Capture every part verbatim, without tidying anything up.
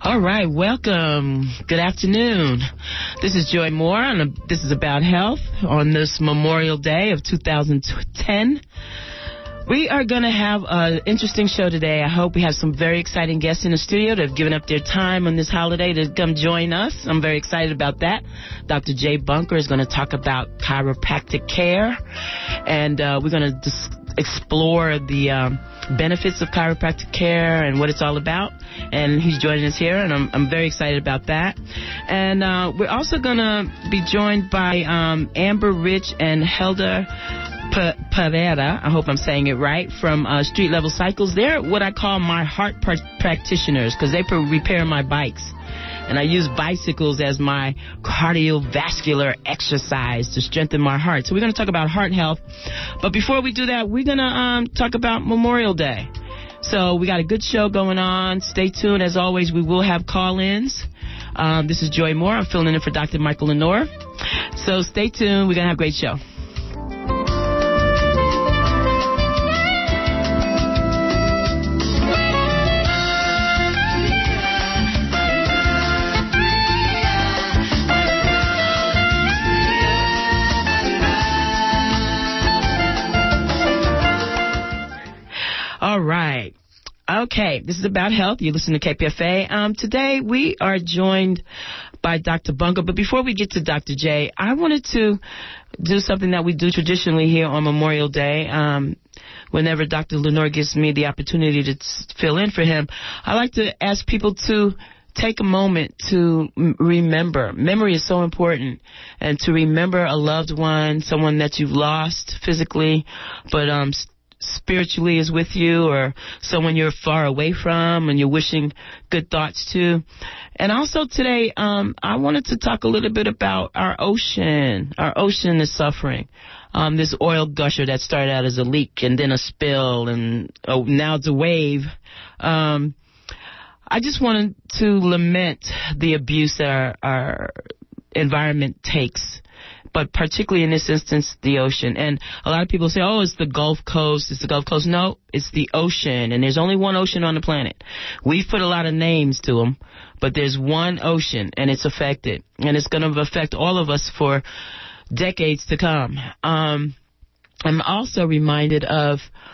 All right, welcome. Good afternoon. This is Joy Moore, and this is About Health on this Memorial Day of two thousand ten. We are going to have an interesting show today. I hope we have some very exciting guests in the studio that have given up their time on this holiday to come join us. I'm very excited about that. Doctor Jay Bunker is going to talk about chiropractic care, and uh, we're going to dis- explore the um, benefits of chiropractic care and what it's all about. And he's joining us here, and I'm, I'm very excited about that. And uh, we're also going to be joined by um, Amber Rich and Helder P- Pereira, I hope I'm saying it right, from uh, Street Level Cycles. They're what I call my heart par- practitioners because they pr- repair my bikes. And I use bicycles as my cardiovascular exercise to strengthen my heart. So we're going to talk about heart health. But before we do that, we're going to um, talk about Memorial Day. So we got a good show going on. Stay tuned. As always, we will have call-ins. Um, this is Joy Moore. I'm filling in for Doctor Michael Lenore. So stay tuned. We're going to have a great show. All right. Okay, this is About Health. You listen to K P F A. Um, today we are joined by Doctor Bunker. But before we get to Doctor J, I wanted to do something that we do traditionally here on Memorial Day. Um, whenever Doctor Lenore gives me the opportunity to t- fill in for him, I like to ask people to take a moment to m- remember. Memory is so important. And to remember a loved one, someone that you've lost physically, but um spiritually is with you, or someone you're far away from and you're wishing good thoughts to. And also today, um, I wanted to talk a little bit about our ocean. Our ocean is suffering. Um, this oil gusher that started out as a leak and then a spill and oh, now it's a wave. Um, I just wanted to lament the abuse that our, our environment takes, but particularly in this instance, the ocean. And a lot of people say, oh, it's the Gulf Coast, it's the Gulf Coast. No, it's the ocean, and there's only one ocean on the planet. We've put a lot of names to them, but there's one ocean, and it's affected, and it's going to affect all of us for decades to come. Um, I'm also reminded of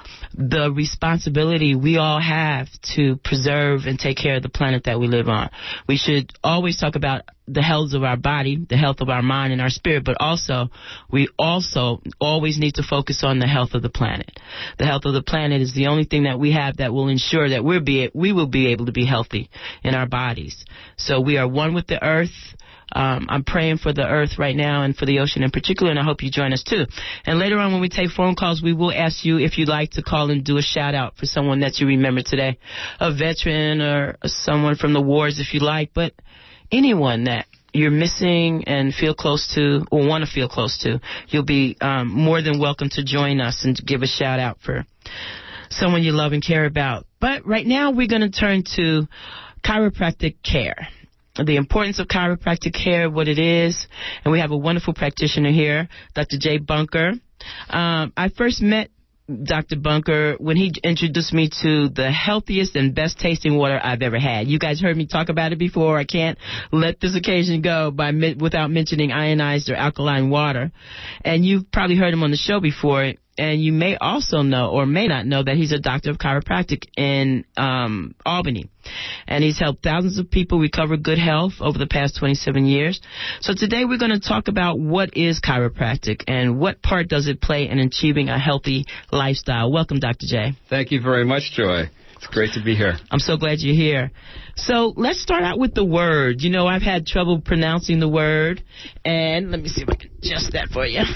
the responsibility we all have to preserve and take care of the planet that we live on. We should always talk about the health of our body, the health of our mind and our spirit, but also we also always need to focus on the health of the planet. The health of the planet is the only thing that we have that will ensure that we're be, we will be able to be healthy in our bodies. So we are one with the earth. Um, I'm praying for the earth right now and for the ocean in particular, and I hope you join us too. And later on when we take phone calls, we will ask you if you'd like to call and do a shout-out for someone that you remember today, a veteran or someone from the wars if you like, but anyone that you're missing and feel close to or want to feel close to, you'll be um, more than welcome to join us and give a shout-out for someone you love and care about. But right now we're going to turn to chiropractic care. The importance of chiropractic care, what it is, and we have a wonderful practitioner here, Doctor Jay Bunker. Um, I first met Doctor Bunker when he introduced me to the healthiest and best tasting water I've ever had. You guys heard me talk about it before. I can't let this occasion go by without mentioning ionized or alkaline water. And you've probably heard him on the show before. And you may also know or may not know that he's a doctor of chiropractic in um, Albany. And he's helped thousands of people recover good health over the past twenty-seven years. So today we're going to talk about what is chiropractic and what part does it play in achieving a healthy lifestyle. Welcome, Doctor J. Thank you very much, Joy. It's great to be here. I'm so glad you're here. So let's start out with the word. You know, I've had trouble pronouncing the word. And let me see if I can adjust that for you.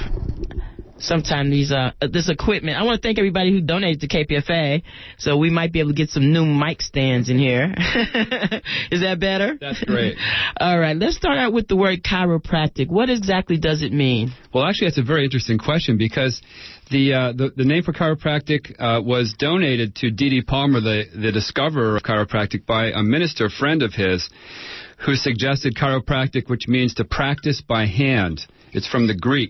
Sometimes these uh this equipment. I want to thank everybody who donated to K P F A, so we might be able to get some new mic stands in here. Is that better? That's great. All right, let's start out with the word chiropractic. What exactly does it mean? Well, actually, that's a very interesting question because the uh, the, the name for chiropractic uh, was donated to D D Palmer, the the discoverer of chiropractic, by a minister friend of his, who suggested chiropractic, which means to practice by hand. It's from the Greek.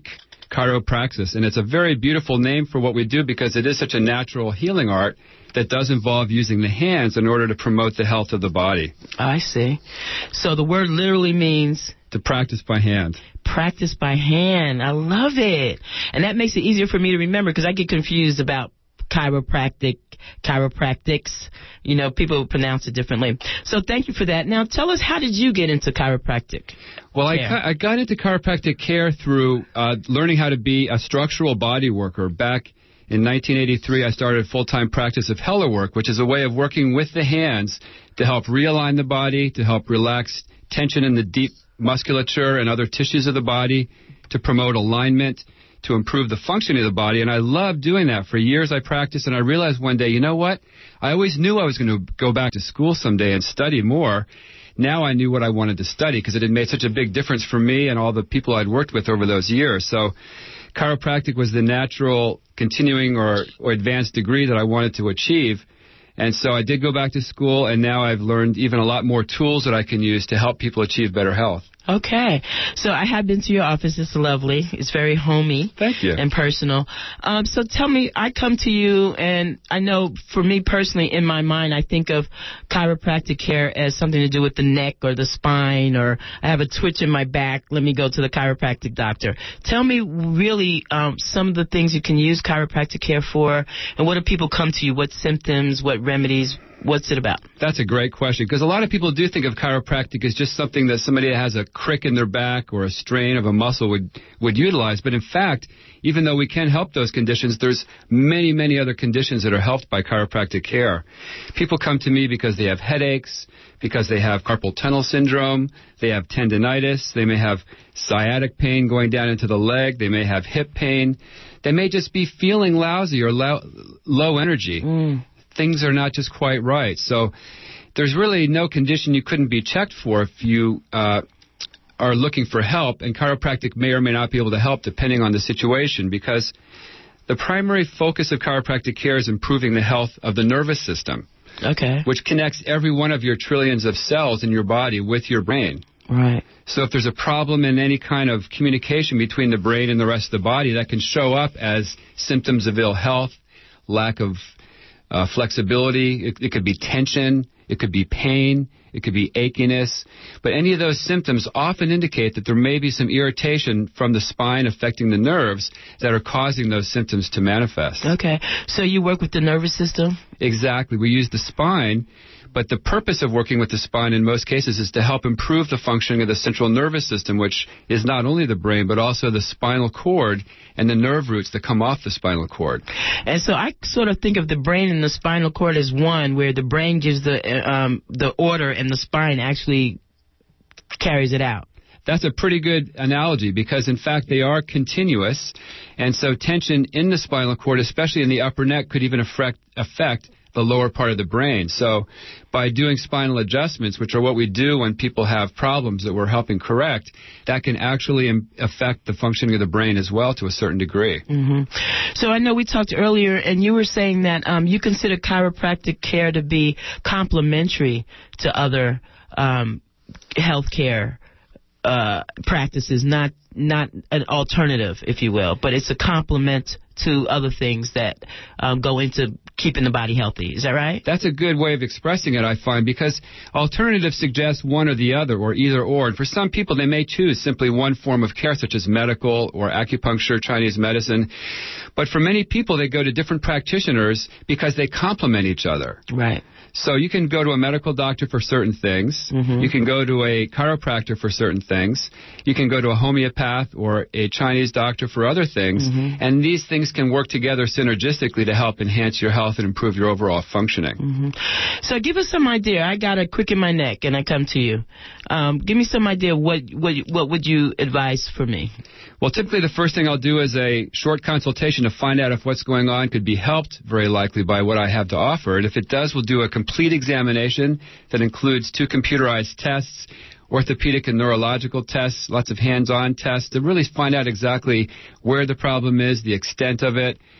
chiropraxis. And it's a very beautiful name for what we do because it is such a natural healing art that does involve using the hands in order to promote the health of the body. I see. So the word literally means? To practice by hand. Practice by hand. I love it. And that makes it easier for me to remember because I get confused about chiropractic, chiropractics. You know, people pronounce it differently. So thank you for that. Now, tell us, how did you get into chiropractic? Well, I, I got into chiropractic care through uh, learning how to be a structural body worker. Back in nineteen eighty-three, I started a full-time practice of Heller work, which is a way of working with the hands to help realign the body, to help relax tension in the deep musculature and other tissues of the body, to promote alignment, to improve the functioning of the body. And I loved doing that. For years I practiced, and I realized one day, you know what? I always knew I was going to go back to school someday and study more. Now I knew what I wanted to study because it had made such a big difference for me and all the people I'd worked with over those years. So chiropractic was the natural continuing or, or advanced degree that I wanted to achieve. And so I did go back to school, and now I've learned even a lot more tools that I can use to help people achieve better health. Okay. So I have been to your office. It's lovely. It's very homey. Thank you. And personal. Um, so tell me, I come to you, and I know for me personally, in my mind, I think of chiropractic care as something to do with the neck or the spine, or I have a twitch in my back. Let me go to the chiropractic doctor. Tell me really um, some of the things you can use chiropractic care for, and what do people come to you? What symptoms, what remedies? What's it about? That's a great question, because a lot of people do think of chiropractic as just something that somebody that has a crick in their back or a strain of a muscle would, would utilize. But in fact, even though we can help those conditions, there's many, many other conditions that are helped by chiropractic care. People come to me because they have headaches, because they have carpal tunnel syndrome, they have tendinitis, they may have sciatic pain going down into the leg, they may have hip pain, they may just be feeling lousy or low, low energy. Mm. Things are not just quite right. So there's really no condition you couldn't be checked for if you uh, are looking for help, and chiropractic may or may not be able to help depending on the situation, because the primary focus of chiropractic care is improving the health of the nervous system, okay, which connects every one of your trillions of cells in your body with your brain. Right. So if there's a problem in any kind of communication between the brain and the rest of the body, that can show up as symptoms of ill health, lack of Uh, flexibility, it, it could be tension, it could be pain, it could be achiness. But any of those symptoms often indicate that there may be some irritation from the spine affecting the nerves that are causing those symptoms to manifest. Okay. So you work with the nervous system? Exactly. We use the spine, but the purpose of working with the spine in most cases is to help improve the functioning of the central nervous system, which is not only the brain, but also the spinal cord and the nerve roots that come off the spinal cord. And so I sort of think of the brain and the spinal cord as one, where the brain gives the um, the order and the spine actually carries it out. That's a pretty good analogy, because in fact they are continuous, and so tension in the spinal cord, especially in the upper neck, could even affect affect the lower part of the brain. So by doing spinal adjustments, which are what we do when people have problems that we're helping correct, that can actually im- affect the functioning of the brain as well to a certain degree. Mm-hmm. So I know we talked earlier, and you were saying that um, you consider chiropractic care to be complementary to other um, health care uh, practices, not not an alternative, if you will, but it's a complement to other things that um, go into keeping the body healthy. Is that right? That's a good way of expressing it, I find, because alternatives suggest one or the other, or either or. And for some people, they may choose simply one form of care, such as medical or acupuncture, Chinese medicine. But for many people, they go to different practitioners because they complement each other. Right. So you can go to a medical doctor for certain things. Mm-hmm. You can go to a chiropractor for certain things. You can go to a homeopath or a Chinese doctor for other things. Mm-hmm. And these things can work together synergistically to help enhance your health and improve your overall functioning. Mm-hmm. So give us some idea. I got a crick in my neck and I come to you. Um, give me some idea. What, what, what would you advise for me? Well, typically the first thing I'll do is a short consultation to find out if what's going on could be helped, very likely, by what I have to offer. And if it does, we'll do a complete examination that includes two computerized tests, orthopedic and neurological tests, lots of hands-on tests to really find out exactly where the problem is, the extent of it,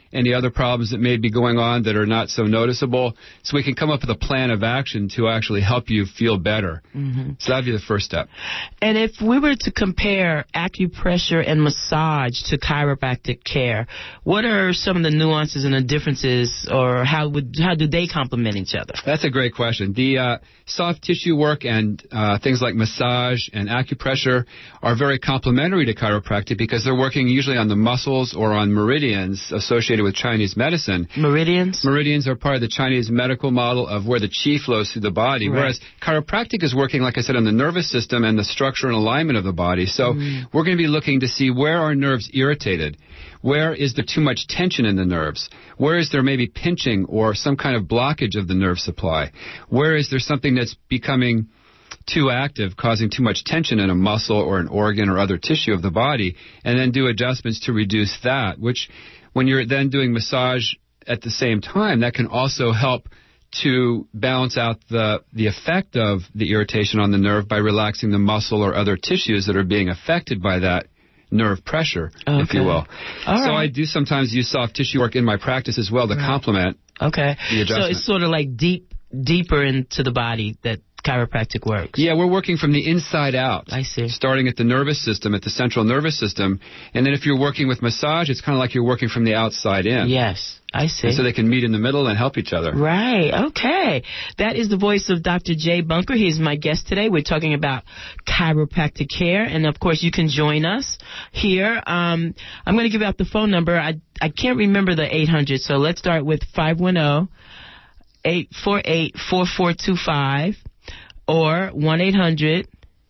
any other problems that may be going on that are not so noticeable, so we can come up with a plan of action to actually help you feel better. Mm-hmm. So that would be the first step. And if we were to compare acupressure and massage to chiropractic care, what are some of the nuances and the differences, or how would how do they complement each other? That's a great question. The uh, soft tissue work and uh, things like massage and acupressure are very complementary to chiropractic because they're working usually on the muscles or on meridians associated with Chinese medicine. Meridians? Meridians are part of the Chinese medical model of where the qi flows through the body, right. Whereas chiropractic is working, like I said, on the nervous system and the structure and alignment of the body. So mm. we're going to be looking to see where are nerves irritated. Where is there too much tension in the nerves? Where is there maybe pinching or some kind of blockage of the nerve supply? Where is there something that's becoming too active, causing too much tension in a muscle or an organ or other tissue of the body, and then do adjustments to reduce that, which when you're then doing massage at the same time, that can also help to balance out the, the effect of the irritation on the nerve by relaxing the muscle or other tissues that are being affected by that nerve pressure, okay. if you will. All so right. I do sometimes use soft tissue work in my practice as well to right. complement okay. the adjustment. So it's sort of like deep, deeper into the body that chiropractic works. Yeah, we're working from the inside out. I see. Starting at the nervous system, at the central nervous system. And then if you're working with massage, it's kind of like you're working from the outside in. Yes, I see. And so they can meet in the middle and help each other. Right, okay. That is the voice of Doctor Jay Bunker. He's my guest today. We're talking about chiropractic care. And, of course, you can join us here. Um, I'm going to give out the phone number. I, I can't remember the eight hundred, so let's start with five one zero, eight four eight, four four two five. Or one eight hundred,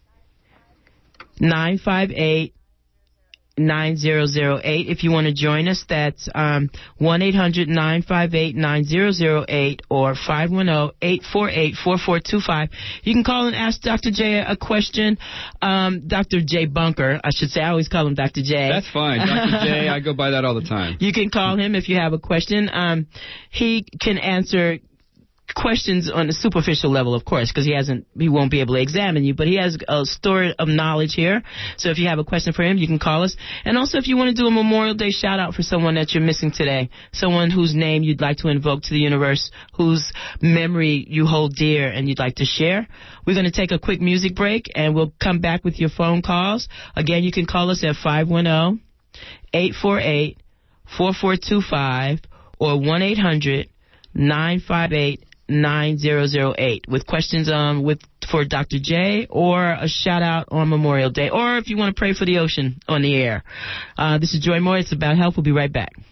nine five eight, nine zero zero eight. If you want to join us, that's um, one eight hundred, nine five eight, nine zero zero eight or five one zero, eight four eight, four four two five. You can call and ask Doctor J a question. Um, Doctor Jay Bunker, I should say. I always call him Doctor J. That's fine. Doctor J, I go by that all the time. You can call him if you have a question. Um, he can answer questions on a superficial level, of course, because he hasn't, he won't be able to examine you, but he has a store of knowledge here. So if you have a question for him, you can call us. And also, if you want to do a Memorial Day shout out for someone that you're missing today, someone whose name you'd like to invoke to the universe, whose memory you hold dear and you'd like to share, we're going to take a quick music break and we'll come back with your phone calls. Again, you can call us at five one zero, eight four eight, four four two five or one eight hundred, nine five eight, nine zero zero eight with questions um with for Doctor J or a shout out on Memorial Day, or if you want to pray for the ocean on the air. Uh, this is Joy Moore. It's About Health. We'll be right back.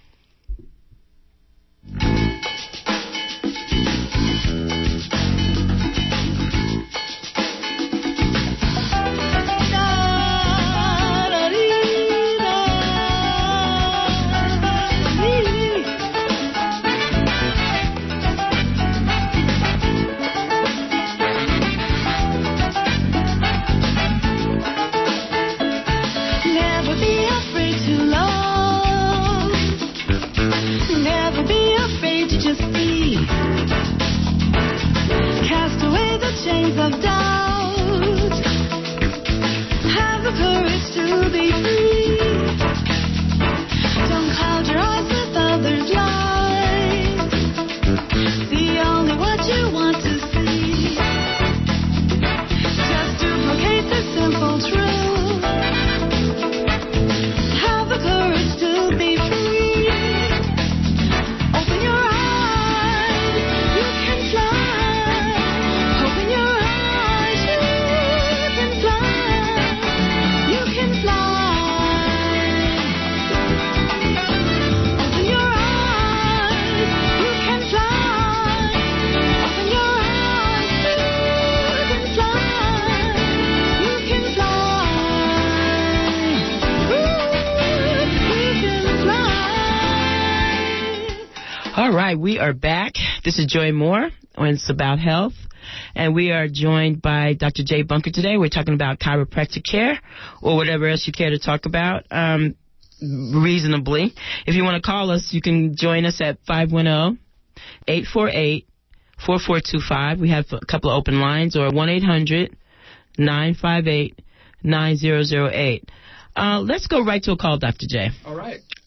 All right, we are back. This is Joy Moore, and it's About Health. And we are joined by Doctor Jay Bunker today. We're talking about chiropractic care or whatever else you care to talk about um, reasonably. If you want to call us, you can join us at five one zero, eight four eight, four four two five. We have a couple of open lines, or one eight hundred, nine five eight, nine zero zero eight. Uh, let's go right to a call, Doctor J. All right.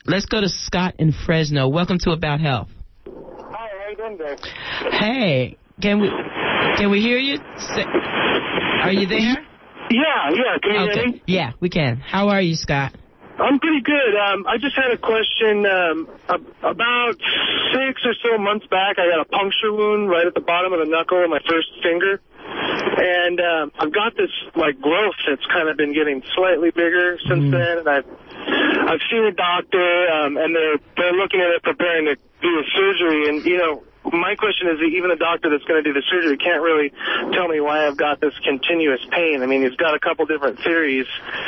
Let's go to Scott in Fresno. Welcome to About Health. Hi, how you doing today? Hey, can we can we hear you? Are you there? Yeah, yeah. Can you okay. hear me? Yeah, we can. How are you, Scott? I'm pretty good. Um, I just had a question. Um, about six or so months back, I got a puncture wound right at the bottom of the knuckle of my first finger. And um, I've got this, like, growth that's kind of been getting slightly bigger since mm. then. And I've, I've seen a doctor, um, and they're, they're looking at it, preparing to do a surgery. And, you know, my question is that even the doctor that's going to do the surgery can't really tell me why I've got this continuous pain. I mean, he's got a couple different theories.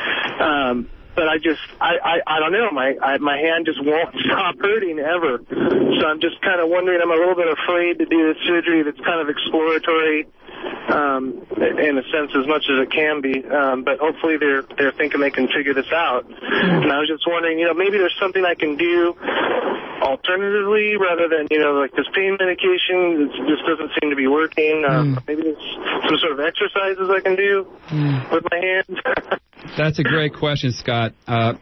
Um But I just, I, I, I don't know, my I, my hand just won't stop hurting ever. So I'm just kind of wondering, I'm a little bit afraid to do this surgery that's kind of exploratory, um, in a sense, as much as it can be. Um, but hopefully they're, they're thinking they can figure this out. And I was just wondering, you know, maybe there's something I can do alternatively rather than, you know, like this pain medication. It just doesn't seem to be working. Um, mm. Maybe there's some sort of exercises I can do mm. with my hands. That's a great question, Scott. Uh,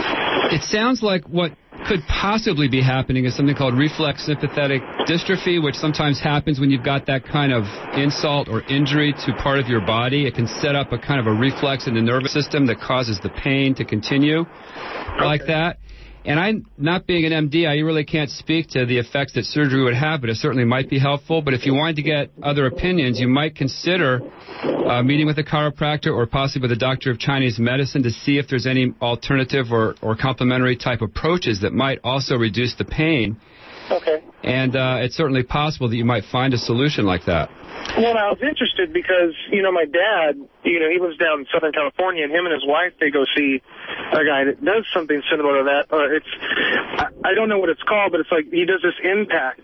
it sounds like what could possibly be happening is something called reflex sympathetic dystrophy, which sometimes happens when you've got that kind of insult or injury to part of your body. It can set up a kind of a reflex in the nervous system that causes the pain to continue okay. like that. And I, not being an M D, I really can't speak to the effects that surgery would have, but it certainly might be helpful. But if you wanted to get other opinions, you might consider uh, meeting with a chiropractor or possibly with a doctor of Chinese medicine to see if there's any alternative or, or complementary type approaches that might also reduce the pain. Okay. And uh, it's certainly possible that you might find a solution like that. Well, I was interested because, you know, my dad, you know, he lives down in Southern California, and him and his wife, they go see a guy that does something similar to that. Or it's, I, I don't know what it's called, but it's like he does this impact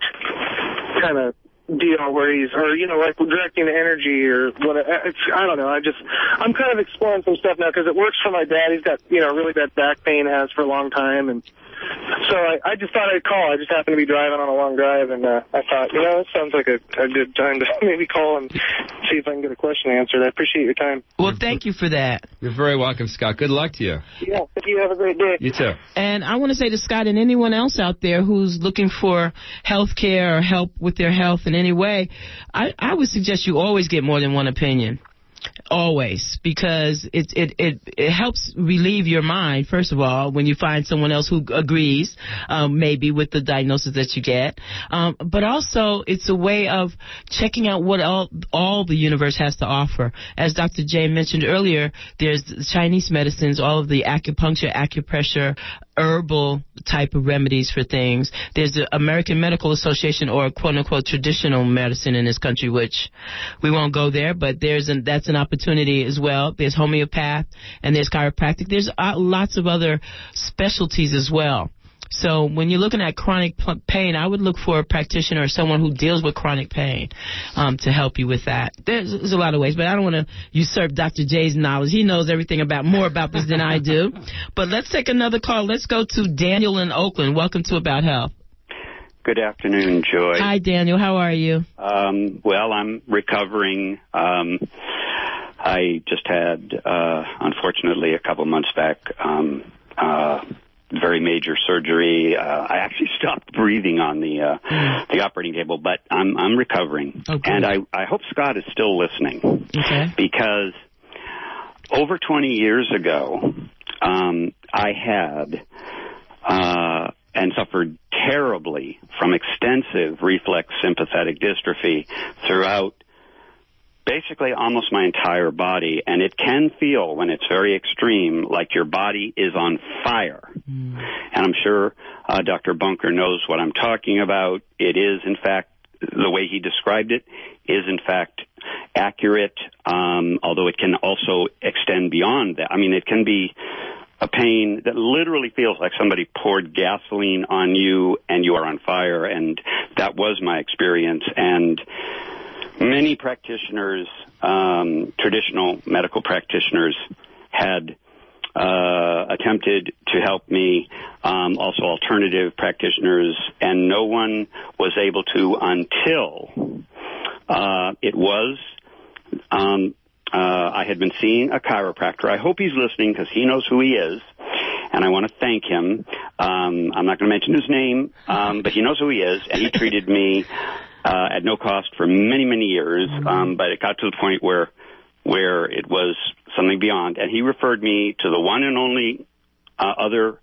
kind of deal where he's, or, you know, like directing the energy or whatever. It's, I don't know. I just, I'm kind of exploring some stuff now because it works for my dad. He's got, you know, really bad back pain, has for a long time, and so I, I just thought I'd call. I just happened to be driving on a long drive, and uh, I thought, you know, it sounds like a, a good time to maybe call and see if I can get a question answered. I appreciate your time. Well, thank you for that. You're very welcome, Scott. Good luck to you. Yeah, you have a great day. You too. And I want to say to Scott and anyone else out there who's looking for health care or help with their health in any way, I, I would suggest you always get more than one opinion. Always, because it, it it it helps relieve your mind, first of all, when you find someone else who agrees, um, maybe with the diagnosis that you get. Um, but also, it's a way of checking out what all, all the universe has to offer. As Doctor J mentioned earlier, there's Chinese medicines, all of the acupuncture, acupressure, herbal type of remedies for things. There's the American Medical Association, or quote-unquote traditional medicine in this country, which we won't go there, but there's an, that's an opportunity as well. There's homeopath, and there's chiropractic. There's uh, lots of other specialties as well. So when you're looking at chronic pain, I would look for a practitioner or someone who deals with chronic pain um, to help you with that. There's, there's a lot of ways, but I don't want to usurp Doctor J's knowledge. He knows everything about more about this than I do. But let's take another call. Let's go to Daniel in Oakland. Welcome to About Health. Good afternoon, Joy. Hi, Daniel. How are you? Um, well, I'm recovering. Um, I just had, uh, unfortunately, a couple months back, um, uh, very major surgery. Uh, I actually stopped breathing on the uh, mm. the operating table, but I'm I'm recovering, okay. and I I hope Scott is still listening, okay. because over twenty years ago, um, I had uh, and suffered terribly from extensive reflex sympathetic dystrophy throughout basically almost my entire body, and it can feel, when it's very extreme, like your body is on fire. Mm. And I'm sure uh, Doctor Bunker knows what I'm talking about. It is, in fact, the way he described it is, in fact, accurate, um, although it can also extend beyond that. I mean, it can be a pain that literally feels like somebody poured gasoline on you and you are on fire, and that was my experience. And many practitioners, um, traditional medical practitioners, had uh, attempted to help me, um, also alternative practitioners, and no one was able to until uh, it was, um, uh, I had been seeing a chiropractor. I hope he's listening because he knows who he is. and I want to thank him. Um, I'm not going to mention his name, um, but he knows who he is, and he treated me uh, at no cost for many, many years. Um, but it got to the point where where it was something beyond, and he referred me to the one and only uh, other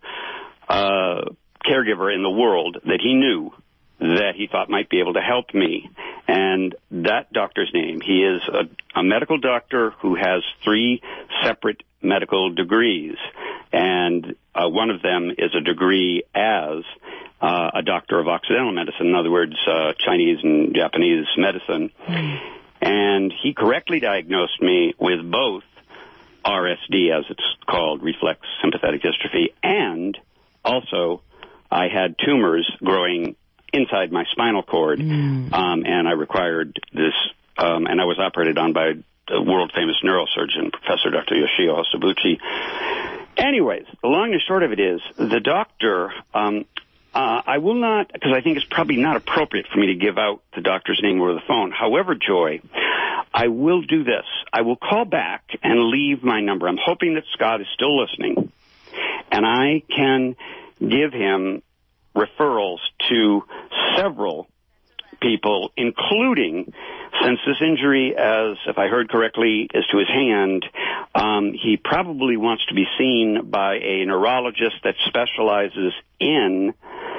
uh, caregiver in the world that he knew that he thought might be able to help me. And that doctor's name, he is a, a medical doctor who has three separate medical degrees. And uh, one of them is a degree as uh, a doctor of Occidental medicine, in other words, uh, Chinese and Japanese medicine. Mm. And he correctly diagnosed me with both R S D, as it's called, reflex sympathetic dystrophy, and also I had tumors growing inside my spinal cord, mm. um, and I required this, um, and I was operated on by a world-famous neurosurgeon, Professor Doctor Yoshio Hosobuchi. Anyways, the long and short of it is, the doctor, um, uh, I will not, because I think it's probably not appropriate for me to give out the doctor's name over the phone. However, Joy, I will do this. I will call back and leave my number. I'm hoping that Scott is still listening, and I can give him referrals to several people, including, since this injury, as if I heard correctly, is to his hand, um, he probably wants to be seen by a neurologist that specializes in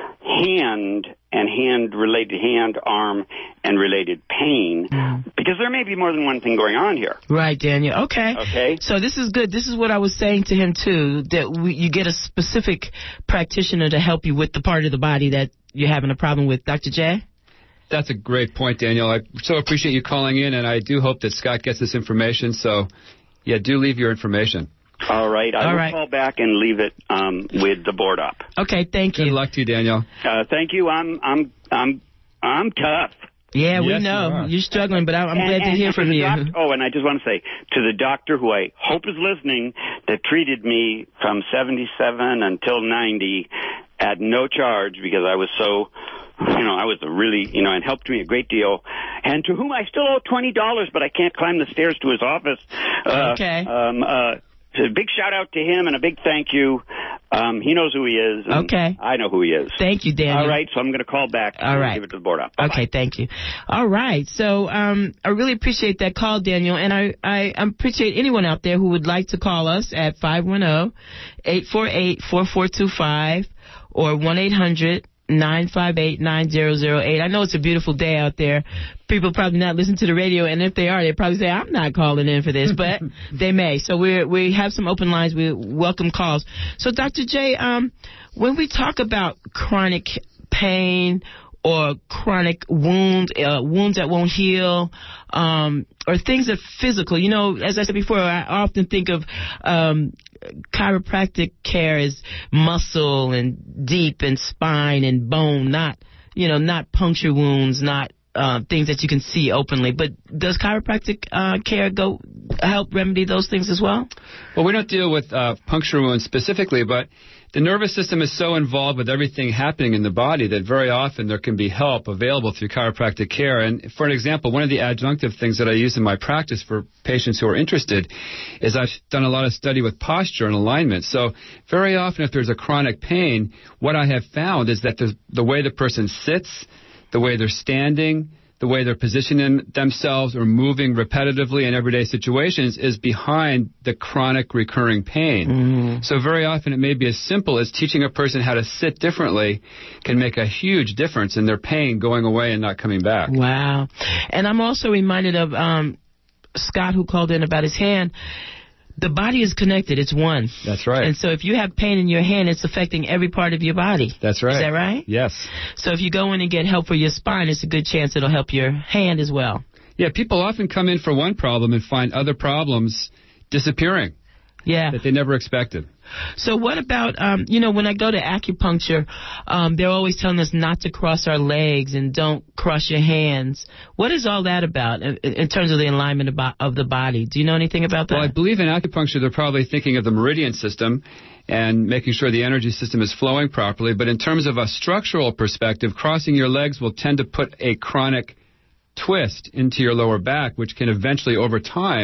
hand and hand-related, hand, arm, and related pain, mm. because there may be more than one thing going on here. Right, Daniel. Okay. Okay. So this is good. This is what I was saying to him, too, that we, you get a specific practitioner to help you with the part of the body that you're having a problem with. Doctor J? That's a great point, Daniel. I so appreciate you calling in, and I do hope that Scott gets this information. So, yeah, do leave your information. All right. I All will right. call back and leave it um, with the board up. Okay, thank you. Good luck to you, Daniel. Uh, thank you. I'm I'm I'm I'm tough. Yeah, we Yes, know. you are. You're struggling, but I'm, I'm And- glad to and hear to from the you. doc- oh, and I just want to say, to the doctor who I hope is listening, that treated me from seventy-seven until ninety at no charge because I was so, you know, I was a really, you know, and helped me a great deal, and to whom I still owe twenty dollars, but I can't climb the stairs to his office. Uh, Okay. Um, uh, so a big shout out to him and a big thank you. Um, he knows who he is. And Okay. I know who he is. Thank you, Daniel. All right, so I'm going to call back. All and right. give it to the board up. Bye-bye. Okay, thank you. All right, so um, I really appreciate that call, Daniel, and I, I appreciate anyone out there who would like to call us at five one zero, eight four eight, four four two five or one eight hundred, nine five eight, nine zero zero eight. I know it's a beautiful day out there. People probably not listen to the radio, and if they are, they probably say, I'm not calling in for this, but they may. So we we have some open lines. We welcome calls. So, Doctor J, um, when we talk about chronic pain or chronic wound, uh, wounds that won't heal, um, or things that are physical, you know, as I said before, I often think of um, chiropractic care as muscle and deep and spine and bone, not, you know, not puncture wounds, not uh, things that you can see openly. But does chiropractic uh, care go help remedy those things as well? Well, we don't deal with uh, puncture wounds specifically, but the nervous system is so involved with everything happening in the body that very often there can be help available through chiropractic care. And for an example, one of the adjunctive things that I use in my practice for patients who are interested is I've done a lot of study with posture and alignment. So very often if there's a chronic pain, what I have found is that the, the way the person sits, the way they're standing, the way they're positioning themselves or moving repetitively in everyday situations is behind the chronic recurring pain. Mm-hmm. So very often it may be as simple as teaching a person how to sit differently can make a huge difference in their pain going away and not coming back. Wow. And I'm also reminded of um, Scott, who called in about his hand. The body is connected. It's one. That's right. And so if you have pain in your hand, it's affecting every part of your body. That's right. Is that right? Yes. So if you go in and get help for your spine, it's a good chance it'll help your hand as well. Yeah, people often come in for one problem and find other problems disappearing. Yeah. That they never expected. So what about, um, you know, when I go to acupuncture, um, they're always telling us not to cross our legs and don't cross your hands. What is all that about in, in terms of the alignment of, of the body? Do you know anything about that? Well, I believe in acupuncture they're probably thinking of the meridian system and making sure the energy system is flowing properly. But in terms of a structural perspective, crossing your legs will tend to put a chronic twist into your lower back, which can eventually, over time,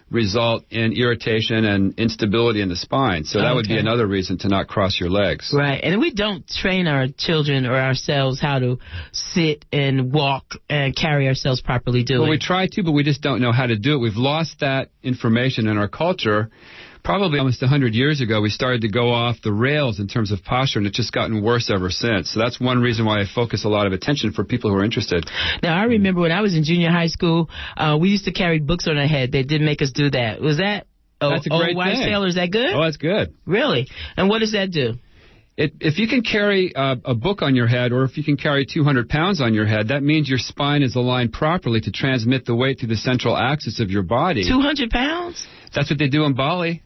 result in irritation and instability in the spine. So that Okay. would be another reason to not cross your legs. Right, and we don't train our children or ourselves how to sit and walk and carry ourselves properly, do Well, we? we try to, but we just don't know how to do it. We've lost that information in our culture. Probably almost one hundred years ago, we started to go off the rails in terms of posture, and it's just gotten worse ever since. So that's one reason why I focus a lot of attention for people who are interested. Now, I remember when I was in junior high school, uh, we used to carry books on our head. They did make us do that. Was that oh, That's a great old wives' thing. tale? Is that good? Oh, that's good. Really? And what does that do? It, if you can carry uh, a book on your head, or if you can carry two hundred pounds on your head, that means your spine is aligned properly to transmit the weight through the central axis of your body. two hundred pounds? That's what they do in Bali.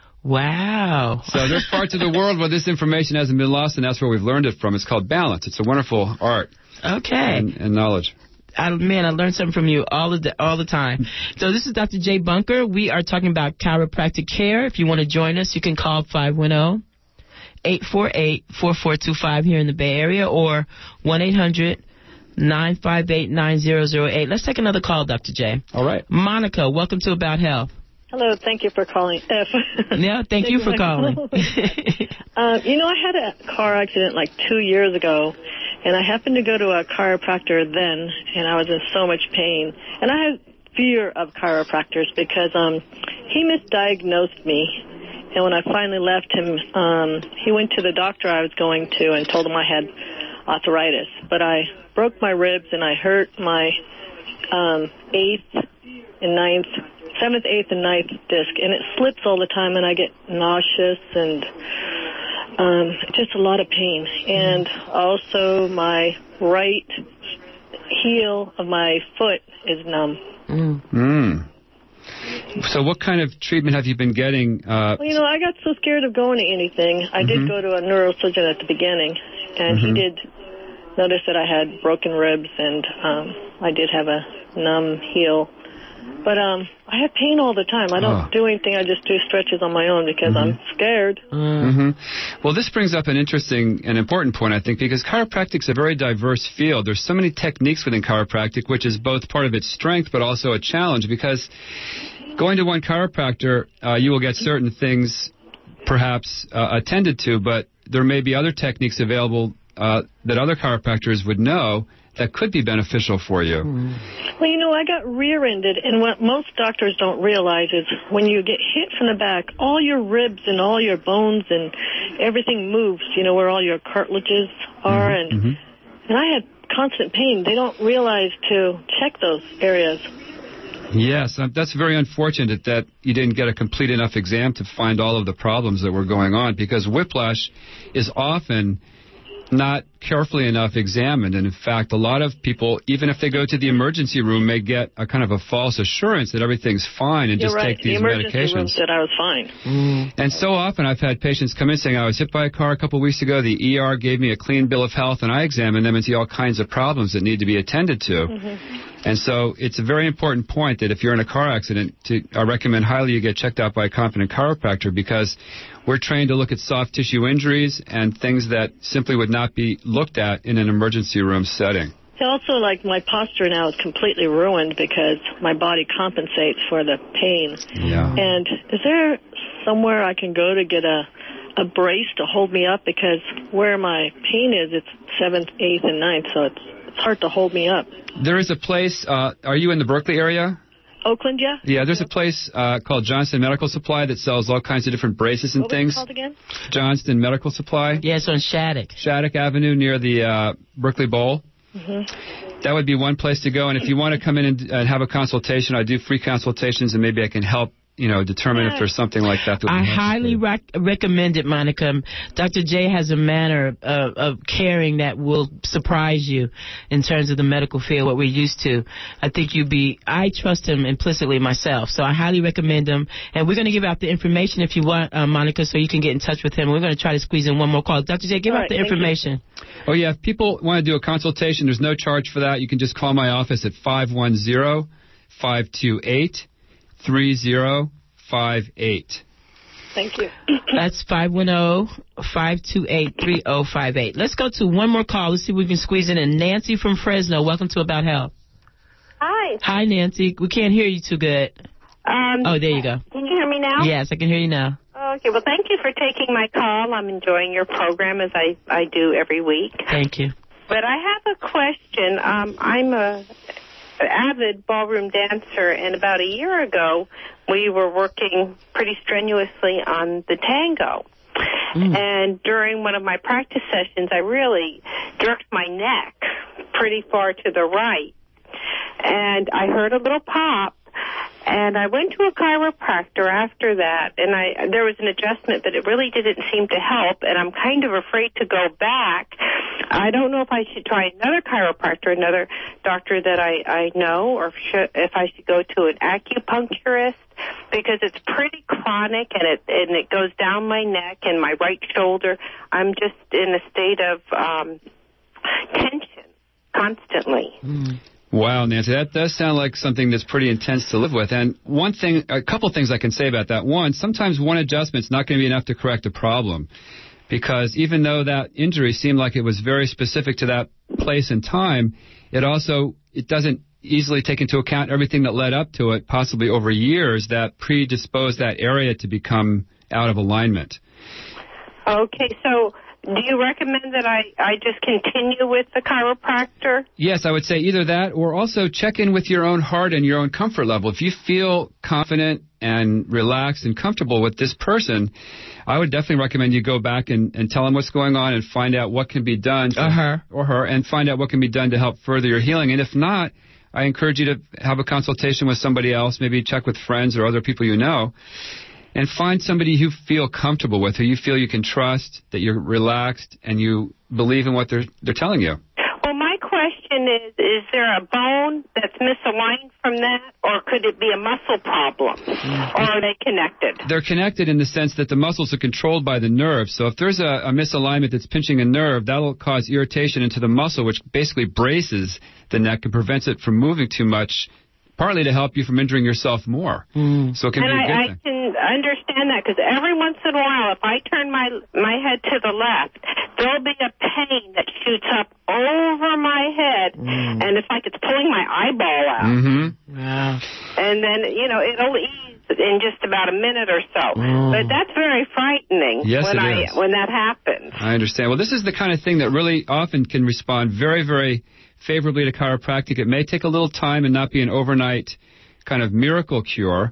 Wow. So there's parts of the world where this information hasn't been lost, and that's where we've learned it from. It's called balance. It's a wonderful art Okay. and, and knowledge. I, man, I learned something from you all the all the time. So this is Doctor Jay Bunker. We are talking about chiropractic care. If you want to join us, you can call five one zero, eight four eight, four four two five here in the Bay Area, or one eight hundred, nine five eight, nine zero zero eight. Let's take another call, Doctor J. All right. Monica, welcome to About Health. Hello, thank you for calling. Uh, Yeah, thank you for calling. uh, you know, I had a car accident like two years ago, and I happened to go to a chiropractor then, and I was in so much pain. And I had fear of chiropractors because um, he misdiagnosed me. And when I finally left him, um, he went to the doctor I was going to and told him I had arthritis. But I broke my ribs, and I hurt my um, eighth and ninth seventh, eighth, and ninth disc, and it slips all the time, and I get nauseous and um, just a lot of pain. And also my right heel of my foot is numb. Mm. Mm. So what kind of treatment have you been getting? Uh, Well, you know, I got so scared of going to anything. I did Mhm. go to a neurosurgeon at the beginning, and Mhm. he did notice that I had broken ribs, and um, I did have a numb heel. But um, I have pain all the time. I don't Oh. do anything. I just do stretches on my own because I'm scared. Mm. hmm Well, this brings up an interesting and important point, I think, because chiropractic's a very diverse field. There's so many techniques within chiropractic, which is both part of its strength but also a challenge, because going to one chiropractor, uh, you will get certain things perhaps uh, attended to, but there may be other techniques available uh, that other chiropractors would know that could be beneficial for you. Well, you know, I got rear-ended, and what most doctors don't realize is when you get hit from the back, all your ribs and all your bones and everything moves, you know, where all your cartilages are, and mhm. and I had constant pain. They don't realize to check those areas. Yes, um, that's very unfortunate that you didn't get a complete enough exam to find all of the problems that were going on, because whiplash is often not carefully enough examined. And in fact, a lot of people, even if they go to the emergency room, may get a kind of a false assurance that everything's fine and You're just right. take these the emergency medications. room said I was fine. Mm. And so often I've had patients come in saying, I was hit by a car a couple of weeks ago, the E R gave me a clean bill of health, and I examined them and see all kinds of problems that need to be attended to. Mm-hmm. And so it's a very important point that if you're in a car accident, to, I recommend highly you get checked out by a competent chiropractor, because we're trained to look at soft tissue injuries and things that simply would not be looked at in an emergency room setting. Also, like, my posture now is completely ruined because my body compensates for the pain. Yeah. And is there somewhere I can go to get a a brace to hold me up? Because where my pain is, it's seventh, eighth, and ninth, so it's, it's hard to hold me up. There is a place, uh, are you in the Berkeley area? Oakland, yeah? Yeah, there's a place uh, called Johnston Medical Supply that sells all kinds of different braces and What was things. it called again? Johnston Medical Supply. Yeah, it's on Shattuck. Shattuck Avenue near the uh, Berkeley Bowl. Mm-hmm. That would be one place to go. And if you want to come in and, and have a consultation, I do free consultations, and maybe I can help, you know, determine if there's something like that. that would I be highly necessary. rec- recommend it, Monica. Doctor J has a manner of, of caring that will surprise you in terms of the medical field, what we're used to. I think you'd be, I trust him implicitly myself, so I highly recommend him. And we're going to give out the information if you want, uh, Monica, so you can get in touch with him. We're going to try to squeeze in one more call. Doctor J, give All out right, the thank you. information. Oh, yeah. If people want to do a consultation, there's no charge for that. You can just call my office at five one zero, five two eight, three zero five eight. Thank you. That's five one zero, five two eight, three zero five eight. Let's go to one more call. Let's see if we can squeeze in. And Nancy from Fresno, welcome to About Health. Hi. Hi, Nancy. We can't hear you too good. Um, Oh, there you go. Can you hear me now? Yes, I can hear you now. Okay, well, thank you for taking my call. I'm enjoying your program as I, I do every week. Thank you. But I have a question. Um, I'm a an avid ballroom dancer, and about a year ago, we were working pretty strenuously on the tango. Mm. And during one of my practice sessions, I really jerked my neck pretty far to the right. And I heard a little pop, and I went to a chiropractor after that, and I there was an adjustment, but it really didn't seem to help, and I'm kind of afraid to go back. I don't know if I should try another chiropractor, another doctor that I, I know, or should, if I should go to an acupuncturist, because it's pretty chronic, and it and it goes down my neck and my right shoulder. I'm just in a state of um, tension constantly. Mm. Wow, Nancy, that does sound like something that's pretty intense to live with. And one thing, a couple things I can say about that. One, sometimes one adjustment's not going to be enough to correct a problem, because even though that injury seemed like it was very specific to that place and time, it also it doesn't easily take into account everything that led up to it, possibly over years, that predisposed that area to become out of alignment. Okay, so do you recommend that I, I just continue with the chiropractor? Yes, I would say either that, or also check in with your own heart and your own comfort level. If you feel confident and relaxed and comfortable with this person, I would definitely recommend you go back and, and tell them what's going on and find out what can be done to, or her. or her, and find out what can be done to help further your healing. And if not, I encourage you to have a consultation with somebody else, maybe check with friends or other people you know, and find somebody you feel comfortable with, who you feel you can trust, that you're relaxed, and you believe in what they're they're telling you. Well, my question is, is there a bone that's misaligned from that, or could it be a muscle problem, or are they connected? They're connected in the sense that the muscles are controlled by the nerves. So if there's a, a misalignment that's pinching a nerve, that'll cause irritation into the muscle, which basically braces the neck and prevents it from moving too much, partly to help you from injuring yourself more. Mm. So it can and be a I, good I thing. can understand that, because every once in a while, if I turn my my head to the left, there'll be a pain that shoots up over my head, mm. and it's like it's pulling my eyeball out. Mm-hmm. Yeah. And then, you know, it'll ease in just about a minute or so. Mm. But that's very frightening yes, when it I is. when that happens. I understand. Well, this is the kind of thing that really often can respond very, very favorably to chiropractic. It may take a little time and not be an overnight kind of miracle cure.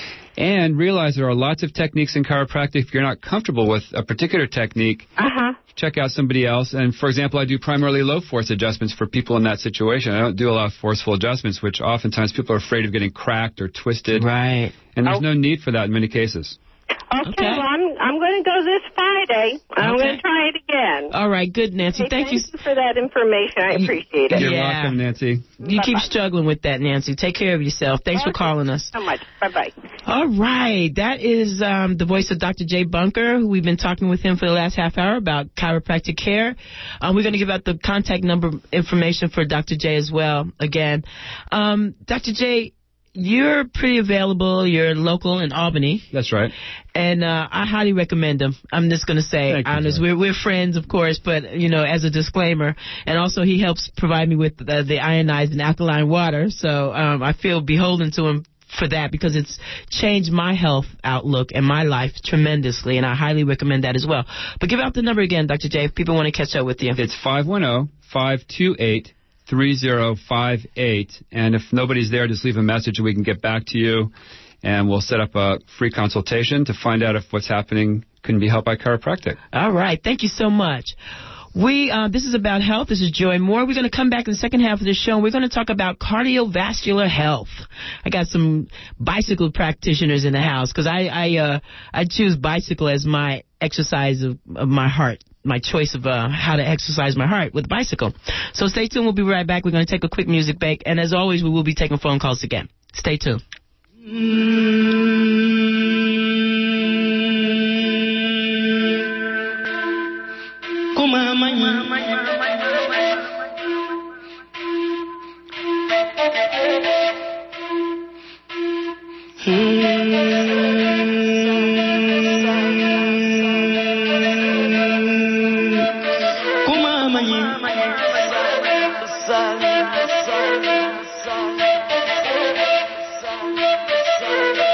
And realize there are lots of techniques in chiropractic. If you're not comfortable with a particular technique, uh-huh. check out somebody else. And, for example, I do primarily low-force adjustments for people in that situation. I don't do a lot of forceful adjustments, which oftentimes people are afraid of getting cracked or twisted. Right. And there's oh. no need for that in many cases. Okay, okay. well, I'm, I'm going to go this Friday. I'm okay. going to try it again. All right, good, Nancy. Okay, thank, thank you. you for that information. I appreciate it. You're yeah. welcome, Nancy. You Bye-bye. keep struggling with that, Nancy. Take care of yourself. Thanks okay. for calling us. So much. Bye-bye. All right. That is um, the voice of Doctor Jay Bunker, who we've been talking with him for the last half hour about chiropractic care. Um, we're going to give out the contact number information for Doctor Jay as well again. Um, Doctor Jay, you're pretty available. You're local in Albany. That's right. And uh, I highly recommend him. I'm just going to say, Thank honest, you, we're we're friends, of course, but, you know, as a disclaimer. And also he helps provide me with the, the ionized and alkaline water. So um, I feel beholden to him for that, because it's changed my health outlook and my life tremendously, and I highly recommend that as well. But give out the number again, Doctor J, if people want to catch up with you. It's five one zero, five two eight, three zero five eight, and if nobody's there, just leave a message and we can get back to you, and we'll set up a free consultation to find out if what's happening can be helped by chiropractic. All right. Thank you so much. We uh, this is About Health. This is Joy Moore. We're going to come back in the second half of the show, and we're going to talk about cardiovascular health. I got some bicycle practitioners in the house, because I I, uh, I choose bicycle as my exercise of, of my heart, my choice of uh, how to exercise my heart with bicycle. So stay tuned. We'll be right back. We're going to take a quick music break, and as always, we will be taking phone calls again. Stay tuned. Sun, sun, sun, sun, sun.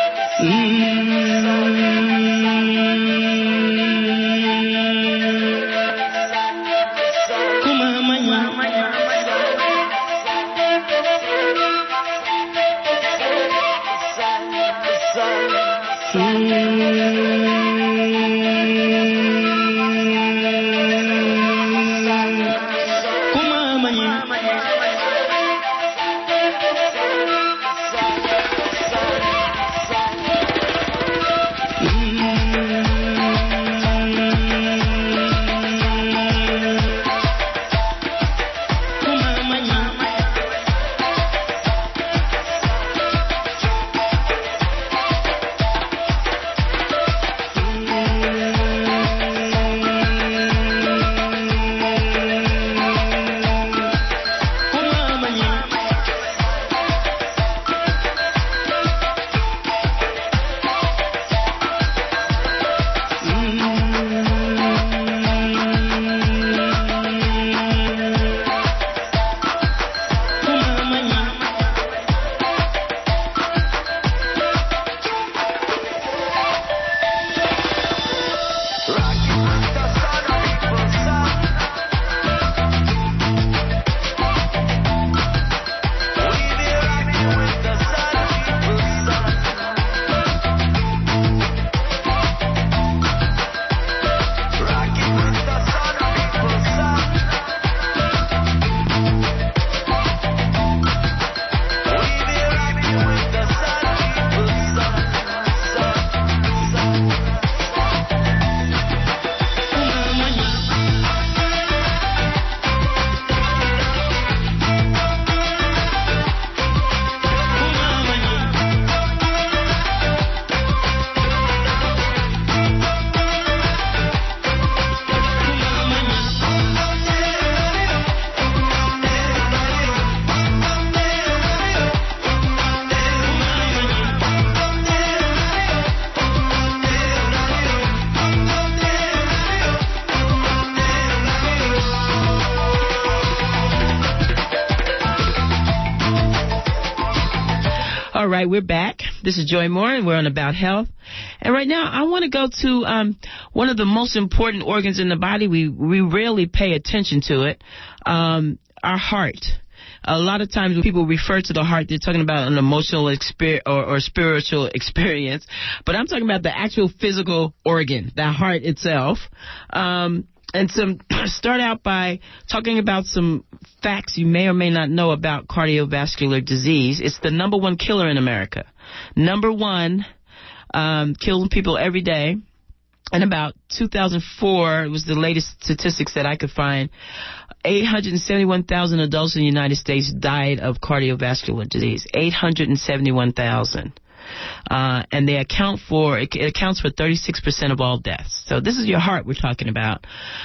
All right, we're back. This is Joy Moore, and we're on About Health. And right now, I want to go to um, one of the most important organs in the body. We we rarely pay attention to it, um, our heart. A lot of times when people refer to the heart, they're talking about an emotional exper- or, or spiritual experience. But I'm talking about the actual physical organ, the heart itself. Um, and some start out by talking about some facts you may or may not know about cardiovascular disease. It's the number one killer in America. Number one, um, killing people every day. In about two thousand four, it was the latest statistics that I could find, eight hundred seventy-one thousand adults in the United States died of cardiovascular disease. eight hundred seventy-one thousand. Uh, and they account for, it, it accounts for thirty-six percent of all deaths. So this is your heart we're talking about.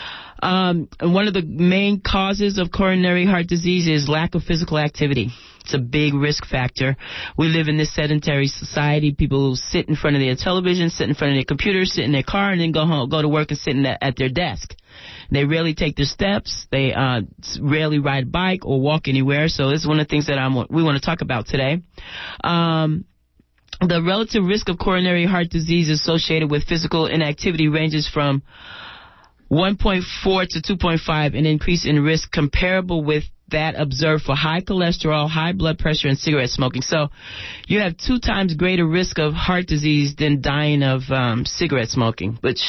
Um, and one of the main causes of coronary heart disease is lack of physical activity. It's a big risk factor. We live in this sedentary society. People sit in front of their television, sit in front of their computer, sit in their car, and then go home, go to work and sit in the, at their desk. They rarely take their steps. They uh, rarely ride a bike or walk anywhere. So this is one of the things that I'm, we want to talk about today. Um, the relative risk of coronary heart disease associated with physical inactivity ranges from one point four to two point five, an increase in risk comparable with that observed for high cholesterol, high blood pressure, and cigarette smoking. So you have two times greater risk of heart disease than dying of um, cigarette smoking, which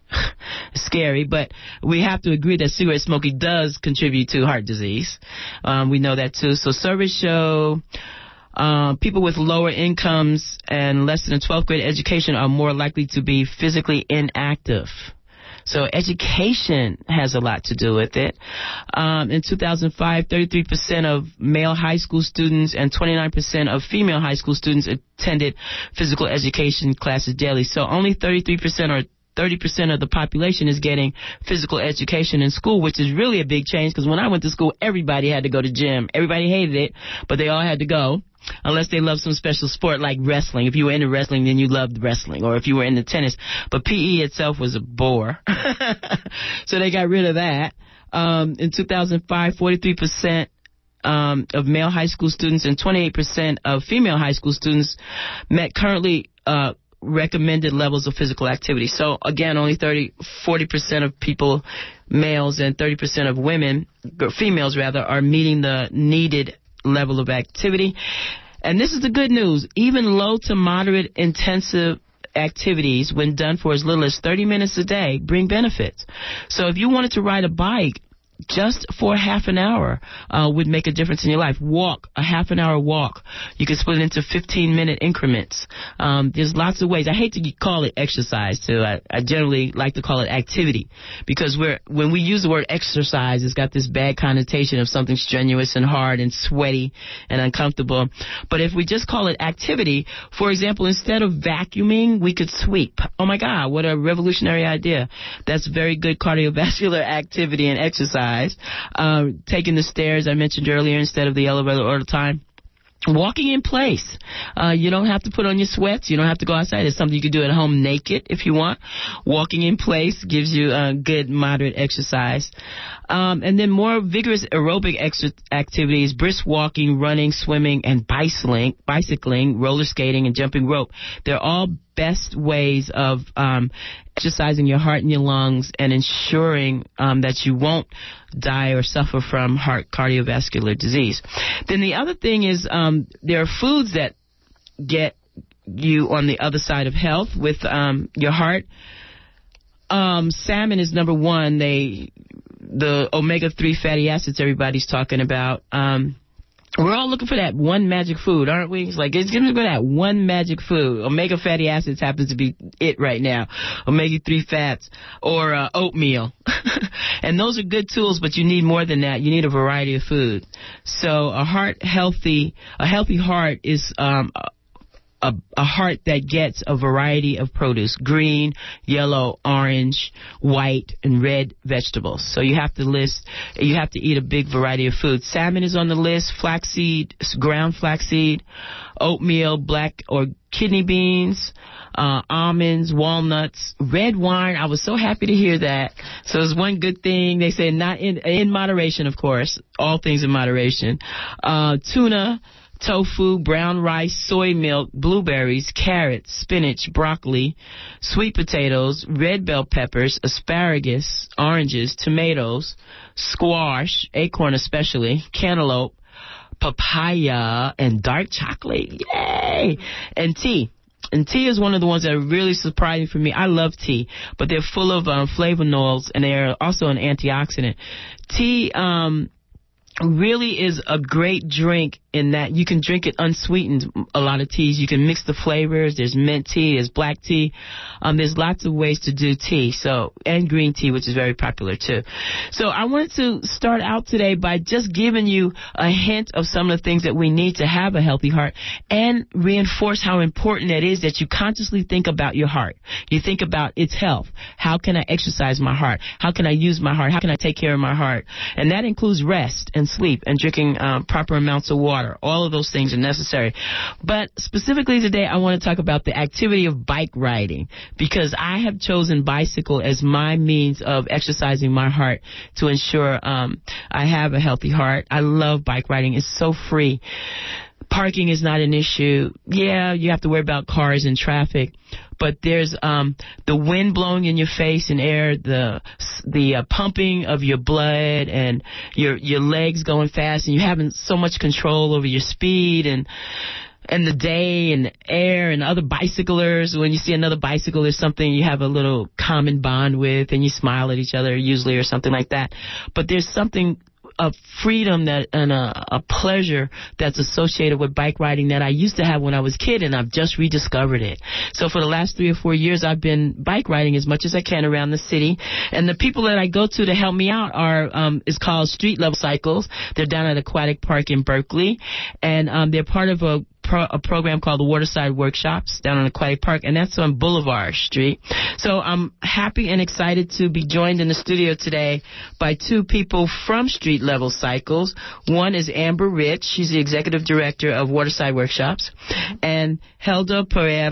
is scary, but we have to agree that cigarette smoking does contribute to heart disease. Um, we know that too. So surveys show uh, people with lower incomes and less than a twelfth grade education are more likely to be physically inactive. So education has a lot to do with it. Um, in two thousand five, thirty-three percent of male high school students and twenty-nine percent of female high school students attended physical education classes daily. So only thirty-three percent or thirty percent of the population is getting physical education in school, which is really a big change because when I went to school, everybody had to go to gym. Everybody hated it, but they all had to go. Unless they love some special sport like wrestling. If you were into wrestling, then you loved wrestling. Or if you were into tennis. But P E itself was a bore. So they got rid of that. Um, in two thousand five, forty-three percent um, of male high school students and twenty-eight percent of female high school students met currently uh, recommended levels of physical activity. So again, only thirty, forty percent of people, males, and thirty percent of women, females rather, are meeting the needed level of activity. And this is the good news. Even low to moderate intensive activities, when done for as little as thirty minutes a day, bring benefits. So if you wanted to ride a bike just for half an hour uh, would make a difference in your life. Walk, a half an hour walk. You can split it into fifteen-minute increments. Um, there's lots of ways. I hate to call it exercise, too. I, I generally like to call it activity, because we're, when we use the word exercise, it's got this bad connotation of something strenuous and hard and sweaty and uncomfortable. But if we just call it activity, for example, instead of vacuuming, we could sweep. Oh, my God, what a revolutionary idea. That's very good cardiovascular activity and exercise. Um, taking the stairs I mentioned earlier instead of the elevator all the time. Walking in place. Uh, you don't have to put on your sweats. You don't have to go outside. It's something you can do at home naked if you want. Walking in place gives you a good moderate exercise. Um, and then more vigorous aerobic ex- activities, brisk walking, running, swimming, and bicycling, bicycling, roller skating, and jumping rope. They're all best ways of um, exercising your heart and your lungs and ensuring um, that you won't die or suffer from heart cardiovascular disease. Then the other thing is um, there are foods that get you on the other side of health with um, your heart. Um, salmon is number one. They, the omega three fatty acids everybody's talking about. Um, We're all looking for that one magic food, aren't we? It's like, it's going to go that one magic food. Omega fatty acids happens to be it right now. Omega three fats or uh, oatmeal. And those are good tools, but you need more than that. You need a variety of food. So a heart healthy, a healthy heart is um, a, a heart that gets a variety of produce, green, yellow, orange, white, and red vegetables. So you have to list, you have to eat a big variety of food. Salmon is on the list, flaxseed, ground flaxseed, oatmeal, black or kidney beans, uh, almonds, walnuts, red wine. I was so happy to hear that. So it's one good thing. They say not in, in moderation, of course, all things in moderation. Uh, tuna, tofu, brown rice, soy milk, blueberries, carrots, spinach, broccoli, sweet potatoes, red bell peppers, asparagus, oranges, tomatoes, squash, acorn especially, cantaloupe, papaya, and dark chocolate. Yay! And tea. And tea is one of the ones that are really surprising for me. I love tea, but they're full of um, flavonoids, and they're also an antioxidant. Tea um, really is a great drink in that you can drink it unsweetened. A lot of teas, you can mix the flavors. There's mint tea, there's black tea. Um, there's lots of ways to do tea. So, and green tea, which is very popular too. So I wanted to start out today by just giving you a hint of some of the things that we need to have a healthy heart, and reinforce how important it is that you consciously think about your heart. You think about its health. How can I exercise my heart? How can I use my heart? How can I take care of my heart? And that includes rest and sleep and drinking um, proper amounts of water. All of those things are necessary. But specifically today, I want to talk about the activity of bike riding, because I have chosen bicycle as my means of exercising my heart to ensure um, I have a healthy heart. I love bike riding. It's so free. Parking is not an issue. Yeah, you have to worry about cars and traffic, but there's um, the wind blowing in your face and air, the the uh, pumping of your blood, and your your legs going fast, and you having so much control over your speed and and the day and air and other bicyclers. When you see another bicycle, there's something you have a little common bond with, and you smile at each other usually or something like that. But there's something a freedom that and a, a pleasure that's associated with bike riding that I used to have when I was a kid, and I've just rediscovered it. So for the last three or four years, I've been bike riding as much as I can around the city. And the people that I go to to help me out are um, is called Street Level Cycles. They're down at Aquatic Park in Berkeley, and um, they're part of a Pro, a program called the Waterside Workshops down on Aquatic Park, and that's on Boulevard Street. So I'm happy and excited to be joined in the studio today by two people from Street Level Cycles. One is Amber Rich. She's the executive director of Waterside Workshops. And Helda Pereira.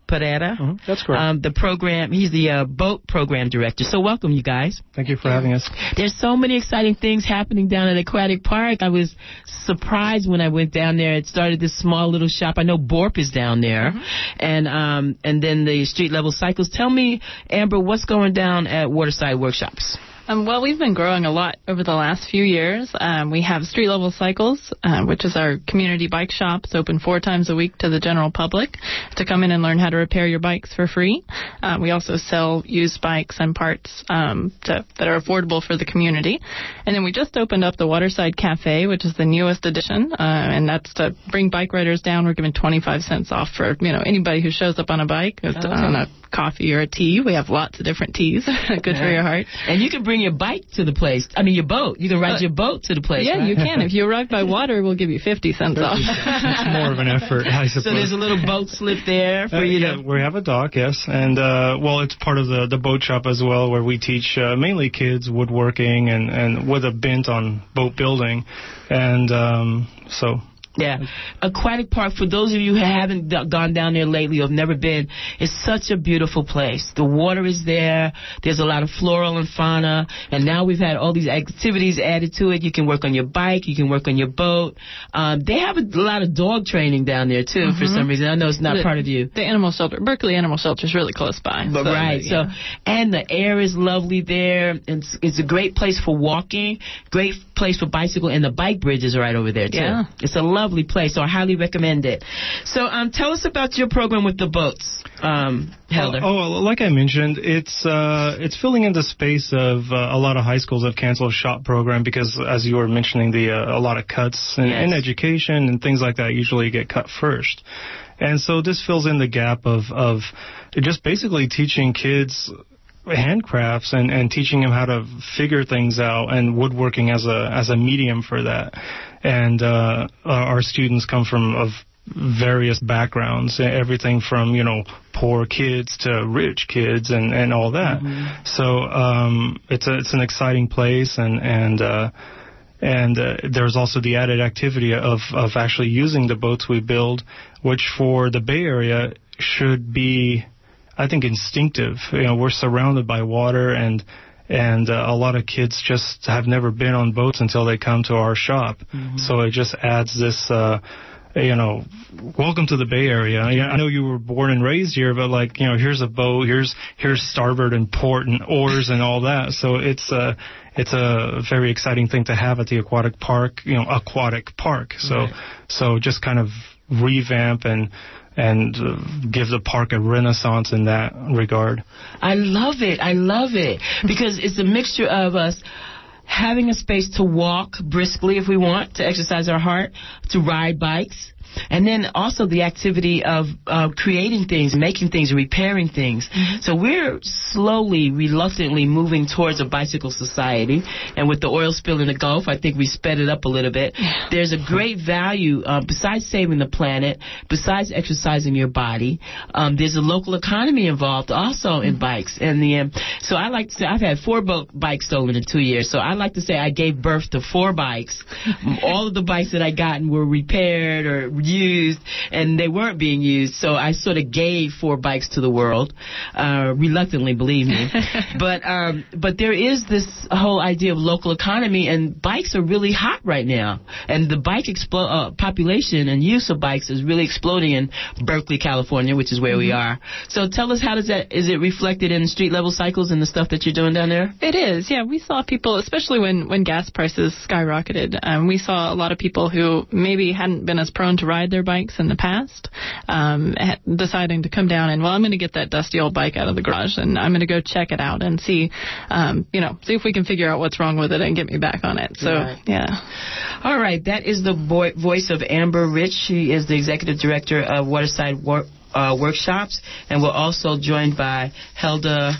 Pereira. Mm-hmm. That's correct. Um, the program, he's the uh, boat program director. So welcome, you guys. Thank you for having us. There's so many exciting things happening down at Aquatic Park. I was surprised when I went down there. It started this small little shop. I know Borp is down there, mm-hmm. and um, and then the street level cycles. Tell me, Amber, what's going down at Waterside Workshops? Um, well, we've been growing a lot over the last few years. Um, we have Street Level Cycles, uh, which is our community bike shop. It's open four times a week to the general public to come in and learn how to repair your bikes for free. Uh, we also sell used bikes and parts um, to, that are affordable for the community. And then we just opened up the Waterside Cafe, which is the newest addition, uh, and that's to bring bike riders down. We're giving twenty-five cents off for you know anybody who shows up on a bike, okay. on a coffee or a tea. We have lots of different teas, good yeah. for your heart. And you can bring your bike to the place. I mean, your boat. You can ride uh, your boat to the place. Yeah, right? you can. If you arrive by water, we'll give you fifty cents off. It's more of an effort, I suppose. So there's a little boat slip there for uh, you yeah, to... we have a dock, yes. And, uh, well, it's part of the, the boat shop as well, where we teach uh, mainly kids woodworking and, and with a bent on boat building. And um, so... Yeah. Aquatic Park, for those of you who haven't d- gone down there lately or have never been, it's such a beautiful place. The water is there. There's a lot of floral and fauna. And now we've had all these activities added to it. You can work on your bike. You can work on your boat. Um, they have a lot of dog training down there, too, mm-hmm. for some reason. I know it's not the, part of you. The animal shelter, Berkeley Animal Shelter is really close by. But so, right. Yeah. So, and the air is lovely there. It's, it's a great place for walking, great place for bicycle, and the bike bridges are right over there, too. Yeah. It's a lovely place, so I highly recommend it. So um, tell us about your program with the boats, um, Helder. Oh, oh, like I mentioned, it's uh, it's filling in the space of uh, a lot of high schools have canceled shop program because, as you were mentioning, the uh, a lot of cuts in, yes. in education and things like that usually get cut first. And so this fills in the gap of, of just basically teaching kids handcrafts and, and teaching them how to figure things out, and woodworking as a as a medium for that. And uh, our students come from of various backgrounds, everything from, you know, poor kids to rich kids and, and all that. Mm-hmm. So um, it's a, it's an exciting place, and and uh, and uh, there's also the added activity of of actually using the boats we build, which for the Bay Area should be, I think, instinctive. You know, we're surrounded by water, and and uh, a lot of kids just have never been on boats until they come to our shop. Mm-hmm. So it just adds this, uh, you know, welcome to the Bay Area. I know you were born and raised here, but like, you know, here's a boat, here's here's starboard and port and oars and all that. So it's a it's a very exciting thing to have at the aquatic park. You know, aquatic park. So right. so just kind of revamp and. and uh, give the park a renaissance in that regard. I love it. I love it. Because it's a mixture of us having a space to walk briskly if we want, to exercise our heart, to ride bikes, and then also the activity of uh, creating things, making things, repairing things. Mm-hmm. So we're slowly, reluctantly moving towards a bicycle society. And with the oil spill in the Gulf, I think we sped it up a little bit. There's a great value, uh, besides saving the planet, besides exercising your body, um, there's a local economy involved also in bikes. And the um, so I like to say I've had four bo- bikes stolen in two years. So I like to say I gave birth to four bikes. All of the bikes that I gotten were repaired or used, and they weren't being used, so I sort of gave four bikes to the world, uh, reluctantly, believe me. but um, but there is this whole idea of local economy, and bikes are really hot right now, and the bike explo- uh, population and use of bikes is really exploding in Berkeley, California, which is where mm-hmm. we are. So tell us, how does that, is it reflected in street level cycles and the stuff that you're doing down there? It is, yeah. We saw people, especially when, when gas prices skyrocketed, um, we saw a lot of people who maybe hadn't been as prone to ride their bikes in the past, um, deciding to come down and, well, I'm going to get that dusty old bike out of the garage and I'm going to go check it out and see, um, you know, see if we can figure out what's wrong with it and get me back on it. So, right. yeah. All right. That is the boy- voice of Amber Rich. She is the executive director of Waterside Wor- uh, Workshops, and we're also joined by Helder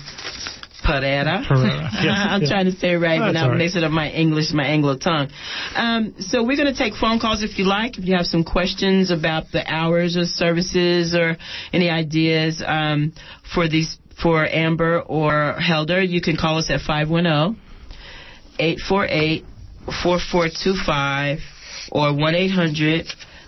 Pereira. Pereira. Yes, I'm yeah. trying to say it right, That's but I'm right. mixing up my English, my Anglo tongue. Um, so we're going to take phone calls if you like. If you have some questions about the hours of services or any ideas um, for these for Amber or Helder, you can call us at five one zero, eight four eight, four four two five or one eight hundred,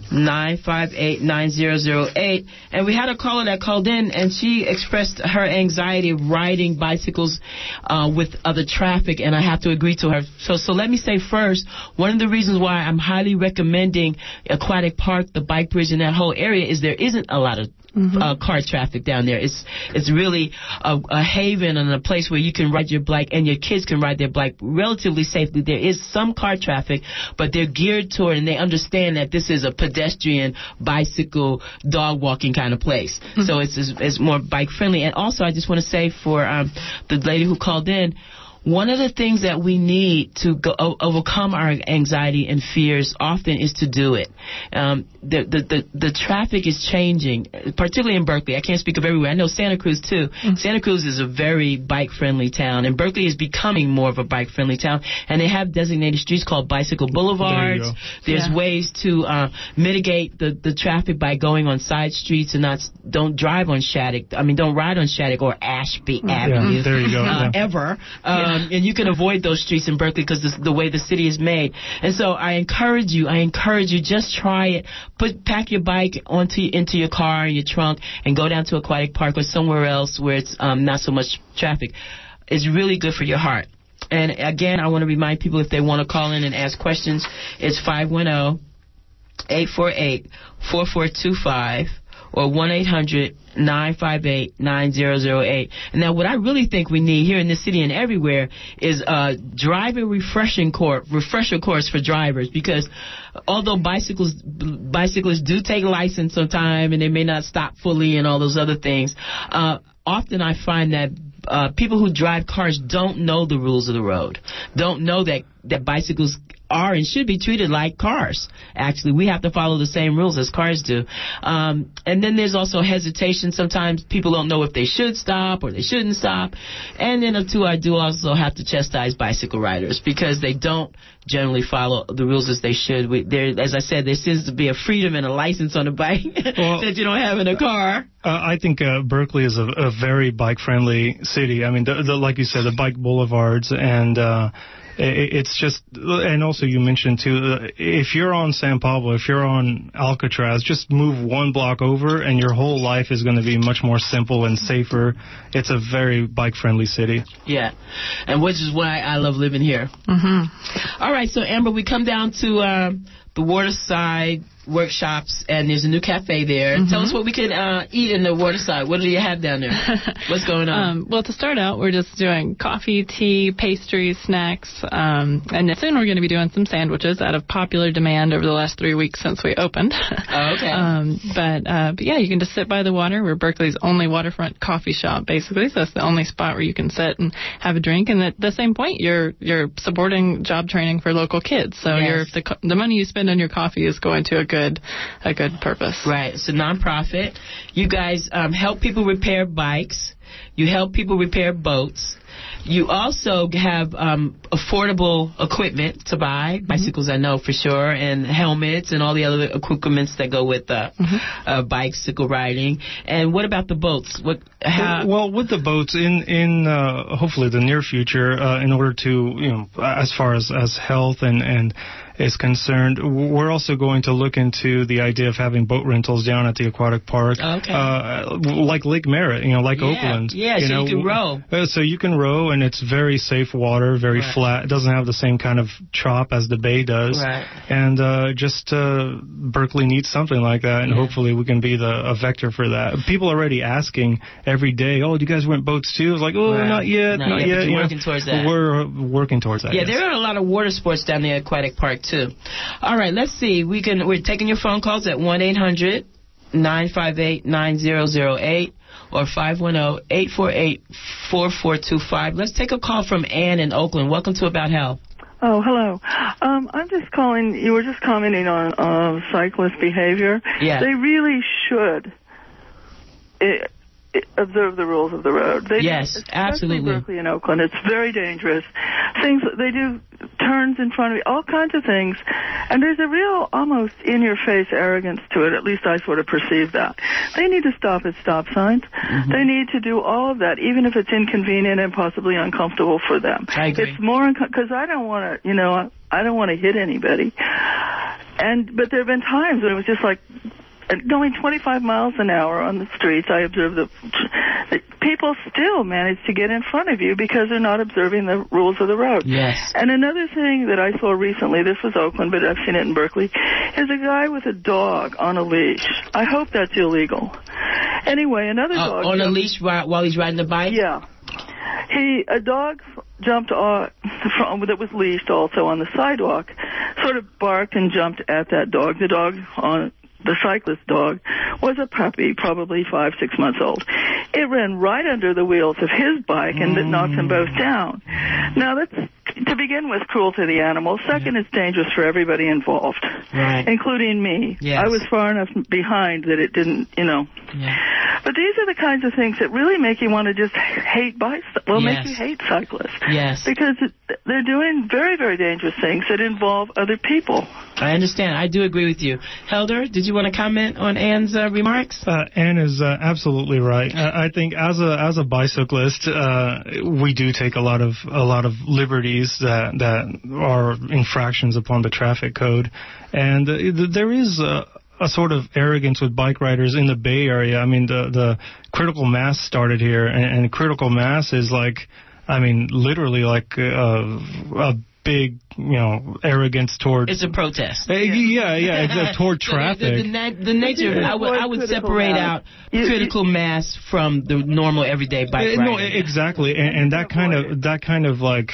nine five eight, nine zero zero eight. And we had a caller that called in, and she expressed her anxiety of riding bicycles uh, with other traffic, and I have to agree to her. So, so let me say first, one of the reasons why I'm highly recommending Aquatic Park, the bike bridge in that whole area, is there isn't a lot of Mm-hmm. Uh, car traffic down there. It's it's really a, a haven and a place where you can ride your bike and your kids can ride their bike relatively safely. There is some car traffic, but they're geared toward and they understand that this is a pedestrian, bicycle, dog walking kind of place. Mm-hmm. So it's, it's it's more bike friendly. And also, I just want to say for um, the lady who called in, one of the things that we need to go, o- overcome our anxiety and fears often is to do it. Um, the, the, the, the traffic is changing, particularly in Berkeley. I can't speak of everywhere. I know Santa Cruz, too. Mm-hmm. Santa Cruz is a very bike-friendly town, and Berkeley is becoming more of a bike-friendly town. And they have designated streets called bicycle boulevards. There There's yeah. ways to uh, mitigate the, the traffic by going on side streets and not don't drive on Shattuck. I mean, don't ride on Shattuck or Ashby mm-hmm. Avenue. Yeah, there you go. Uh, yeah. Ever. Um, Um, and you can avoid those streets in Berkeley because the way the city is made. And so I encourage you, I encourage you, just try it. Put pack your bike onto into your car, your trunk, and go down to Aquatic Park or somewhere else where it's um, not so much traffic. It's really good for your heart. And again, I want to remind people if they want to call in and ask questions, it's five one zero, eight four eight, four four two five. Or one eight hundred, nine five eight, nine zero zero eight. And now what I really think we need here in this city and everywhere is a driver refreshing course, refresher course for drivers, because although bicycles, bicyclists do take license sometime and they may not stop fully and all those other things, uh, often I find that uh, people who drive cars don't know the rules of the road, don't know that, that bicycles are and should be treated like cars. Actually, we have to follow the same rules as cars do. Um, and then there's also hesitation. Sometimes people don't know if they should stop or they shouldn't stop. And then, too, I do also have to chastise bicycle riders because they don't generally follow the rules as they should. We, there, as I said, there seems to be a freedom and a license on a bike well, that you don't have in a car. Uh, I think uh, Berkeley is a, a very bike-friendly city. I mean, the, the, like you said, the bike boulevards and uh, it's just, and also you mentioned too, uh, if you're on San Pablo, if you're on Alcatraz, just move one block over and your whole life is going to be much more simple and safer. It's a very bike-friendly city. Yeah, and which is why I love living here. Mm-hmm. All right, so Amber, we come down to uh, the Waterside workshops, and there's a new cafe there. Mm-hmm. Tell us what we can uh, eat in the Waterside. What do you have down there? What's going on? Um, well, to start out, we're just doing coffee, tea, pastries, snacks, um, and soon we're going to be doing some sandwiches out of popular demand over the last three weeks since we opened. Oh, okay. um, but, uh, but yeah, you can just sit by the water. We're Berkeley's only waterfront coffee shop, basically, so it's the only spot where you can sit and have a drink. And at the same point, you're you're supporting job training for local kids. So yes. you're, the, the money you spend on your coffee is going to a good a good purpose. Right. It's a nonprofit. You guys um, help people repair bikes. You help people repair boats. You also have um, affordable equipment to buy, mm-hmm. bicycles I know for sure, and helmets and all the other accoutrements that go with uh, mm-hmm. uh, bicycle riding. And what about the boats? What? How? Well, with the boats, in in uh, hopefully the near future, uh, in order to, you know, as far as, as health and, and is concerned, we're also going to look into the idea of having boat rentals down at the aquatic park, okay. uh, like Lake Merritt, you know, like yeah. Oakland. Yeah, you so know, you can row. Uh, so you can row, and it's very safe water, very right. flat. It doesn't have the same kind of chop as the bay does. Right. And uh, just uh, Berkeley needs something like that, and yeah. hopefully we can be the a vector for that. People are already asking every day, oh, do you guys rent boats too? It's like, oh, right. not yet, not, not yet. yet. But you're you working know, towards that. We're working towards that. Yeah, yes. there are a lot of water sports down there at Aquatic Park too. All right, let's see. We can. We're taking your phone calls at one eight hundred, nine five eight, nine zero zero eight or five one zero, eight four eight, four four two five. Let's take a call from Ann in Oakland. Welcome to About Health. Oh, hello. Um, I'm just calling. You were just commenting on uh, cyclist behavior. Yeah. They really should It, it, observe the rules of the road. They yes, do, absolutely. Berkeley and Oakland, it's very dangerous. Things they do, turns in front of you, all kinds of things, and there's a real, almost in-your-face arrogance to it. At least I sort of perceive that. They need to stop at stop signs. Mm-hmm. They need to do all of that, even if it's inconvenient and possibly uncomfortable for them. I agree. It's more because I don't want to, you know, I don't want to hit anybody. And but there have been times when it was just like going twenty-five miles an hour on the streets. I observed that, that people still manage to get in front of you because they're not observing the rules of the road. Yes. And another thing that I saw recently, this was Oakland, but I've seen it in Berkeley, is a guy with a dog on a leash. I hope that's illegal. Anyway, another uh, dog... On jumped, a leash while, while he's riding the bike? Yeah. He, a dog jumped off, from, that was leashed also on the sidewalk, sort of barked and jumped at that dog. The dog on... The cyclist dog was a puppy, probably five, six months old. It ran right under the wheels of his bike and it knocked them both down. Now, that's, to begin with, cruel to the animal. Second, yeah. It's dangerous for everybody involved, right. including me. Yes. I was far enough behind that it didn't, you know. Yeah. But these are the kinds of things that really make you want to just hate bikes. Well, yes. make you hate cyclists. Yes. Because they're doing very, very dangerous things that involve other people. I understand. I do agree with you. Helder, did you want to comment on Ann's uh, remarks? Uh, Ann is uh, absolutely right. I, I think as a as a bicyclist, uh, we do take a lot of a lot of liberties that that are infractions upon the traffic code, and uh, there is a, a sort of arrogance with bike riders in the Bay Area. I mean, the the critical mass started here, and, and critical mass is like, I mean, literally like uh, a big, you know, arrogance toward... It's a protest. Uh, yeah, yeah, it's uh, toward traffic. The, the, the, the nature of it, I would, I would separate out critical mass from the normal everyday bike uh, riding. No, exactly, and, and that kind of, that kind of like,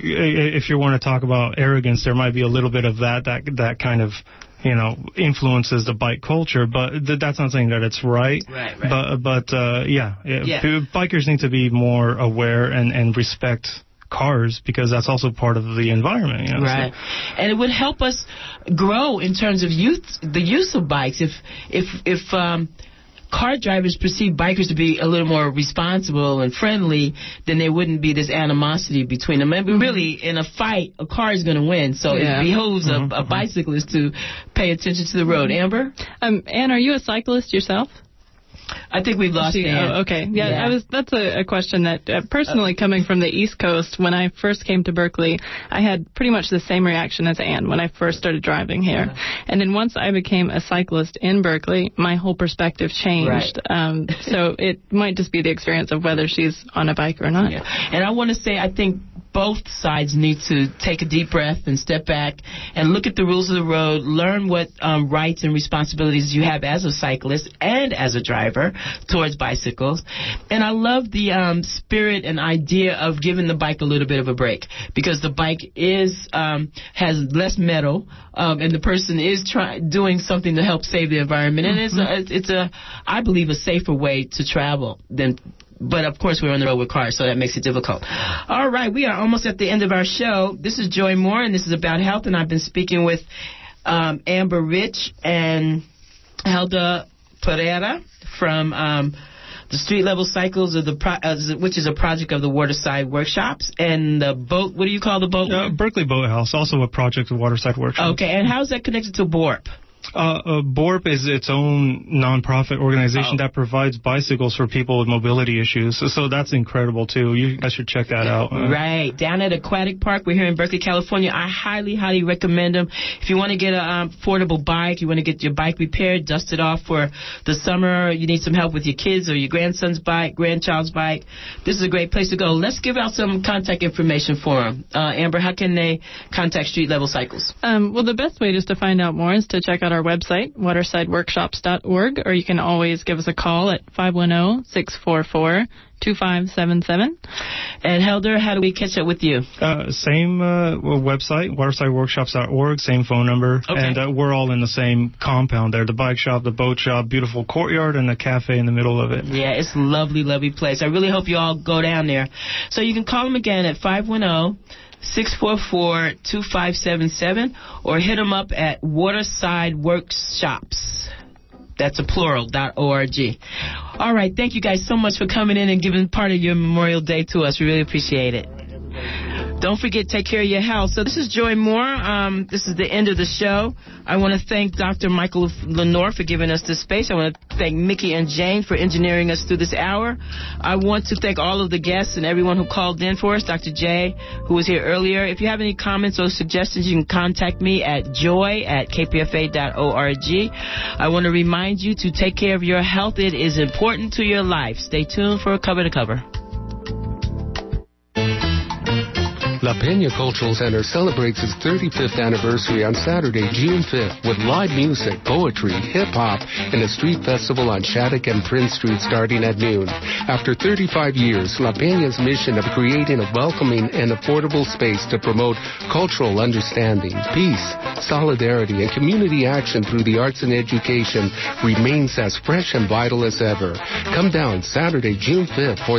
if you want to talk about arrogance, there might be a little bit of that, that, that kind of, you know, influences the bike culture, but th- that's not saying that it's right. Right, right. But, but uh, yeah, yeah, bikers need to be more aware and, and respect cars, because that's also part of the environment. You know, right. So. And it would help us grow in terms of youth, the use of bikes. If if if um, car drivers perceive bikers to be a little more responsible and friendly, then there wouldn't be this animosity between them. And really, in a fight, a car is going to win. So yeah. it behooves mm-hmm. a, a bicyclist to pay attention to the road. Amber? Um, Ann, are you a cyclist yourself? I think we've lost she, Ann. Oh, okay. Yeah, yeah, I was. That's a, a question that, uh, personally, coming from the East Coast, when I first came to Berkeley, I had pretty much the same reaction as Ann when I first started driving here. Yeah. And then once I became a cyclist in Berkeley, my whole perspective changed. Right. Um, so it might just be the experience of whether she's on a bike or not. Yeah. And I want to say, I think both sides need to take a deep breath and step back and look at the rules of the road, learn what um, rights and responsibilities you have as a cyclist and as a driver towards bicycles. And I love the um, spirit and idea of giving the bike a little bit of a break, because the bike is um, has less metal, um, and the person is try- doing something to help save the environment. And it's a, it's a, I believe, a safer way to travel than. But, of course, we're on the road with cars, so that makes it difficult. All right, we are almost at the end of our show. This is Joy Moore, and this is About Health, and I've been speaking with um, Amber Rich and Helder Pereira from um, the Street Level Cycles, of the pro- uh, which is a project of the Waterside Workshops, and the boat, what do you call the boat? Uh, Berkeley Boat House, also a project of Waterside Workshops. Okay, and how is that connected to B O R P? Uh, uh, B O R P is its own nonprofit organization oh. that provides bicycles for people with mobility issues. So, so that's incredible, too. You guys should check that out. Uh, right. Down at Aquatic Park. We're here in Berkeley, California. I highly, highly recommend them. If you want to get an um, affordable bike, you want to get your bike repaired, dusted off for the summer, you need some help with your kids or your grandson's bike, grandchild's bike, this is a great place to go. Let's give out some contact information for them. Uh, Amber, how can they contact Street Level Cycles? Um, well, the best way just to find out more is to check out our website, waterside workshops dot org, or you can always give us a call at five one zero, six four four, two five seven seven. And Helder, how do we catch up with you? Uh, same uh, website, waterside workshops dot org, same phone number, okay. and uh, we're all in the same compound there, the bike shop, the boat shop, beautiful courtyard, and a cafe in the middle of it. Yeah, it's a lovely, lovely place. I really hope you all go down there. So you can call them again at five one zero, six four four, two five seven seven, or hit them up at Waterside Workshops. That's a plural, dot org. All right, thank you guys so much for coming in and giving part of your Memorial Day to us. We really appreciate it. Don't forget, take care of your health. So this is Joy Moore. Um, this is the end of the show. I want to thank Doctor Michael Lenore for giving us this space. I want to thank Mickey and Jane for engineering us through this hour. I want to thank all of the guests and everyone who called in for us. Doctor J, who was here earlier. If you have any comments or suggestions, you can contact me at joy at k p f a dot org. I want to remind you to take care of your health. It is important to your life. Stay tuned for Cover to Cover. La Peña Cultural Center celebrates its thirty-fifth anniversary on Saturday, June fifth, with live music, poetry, hip-hop, and a street festival on Shattuck and Prince Street starting at noon. After thirty-five years, La Peña's mission of creating a welcoming and affordable space to promote cultural understanding, peace, solidarity, and community action through the arts and education remains as fresh and vital as ever. Come down Saturday, June fifth for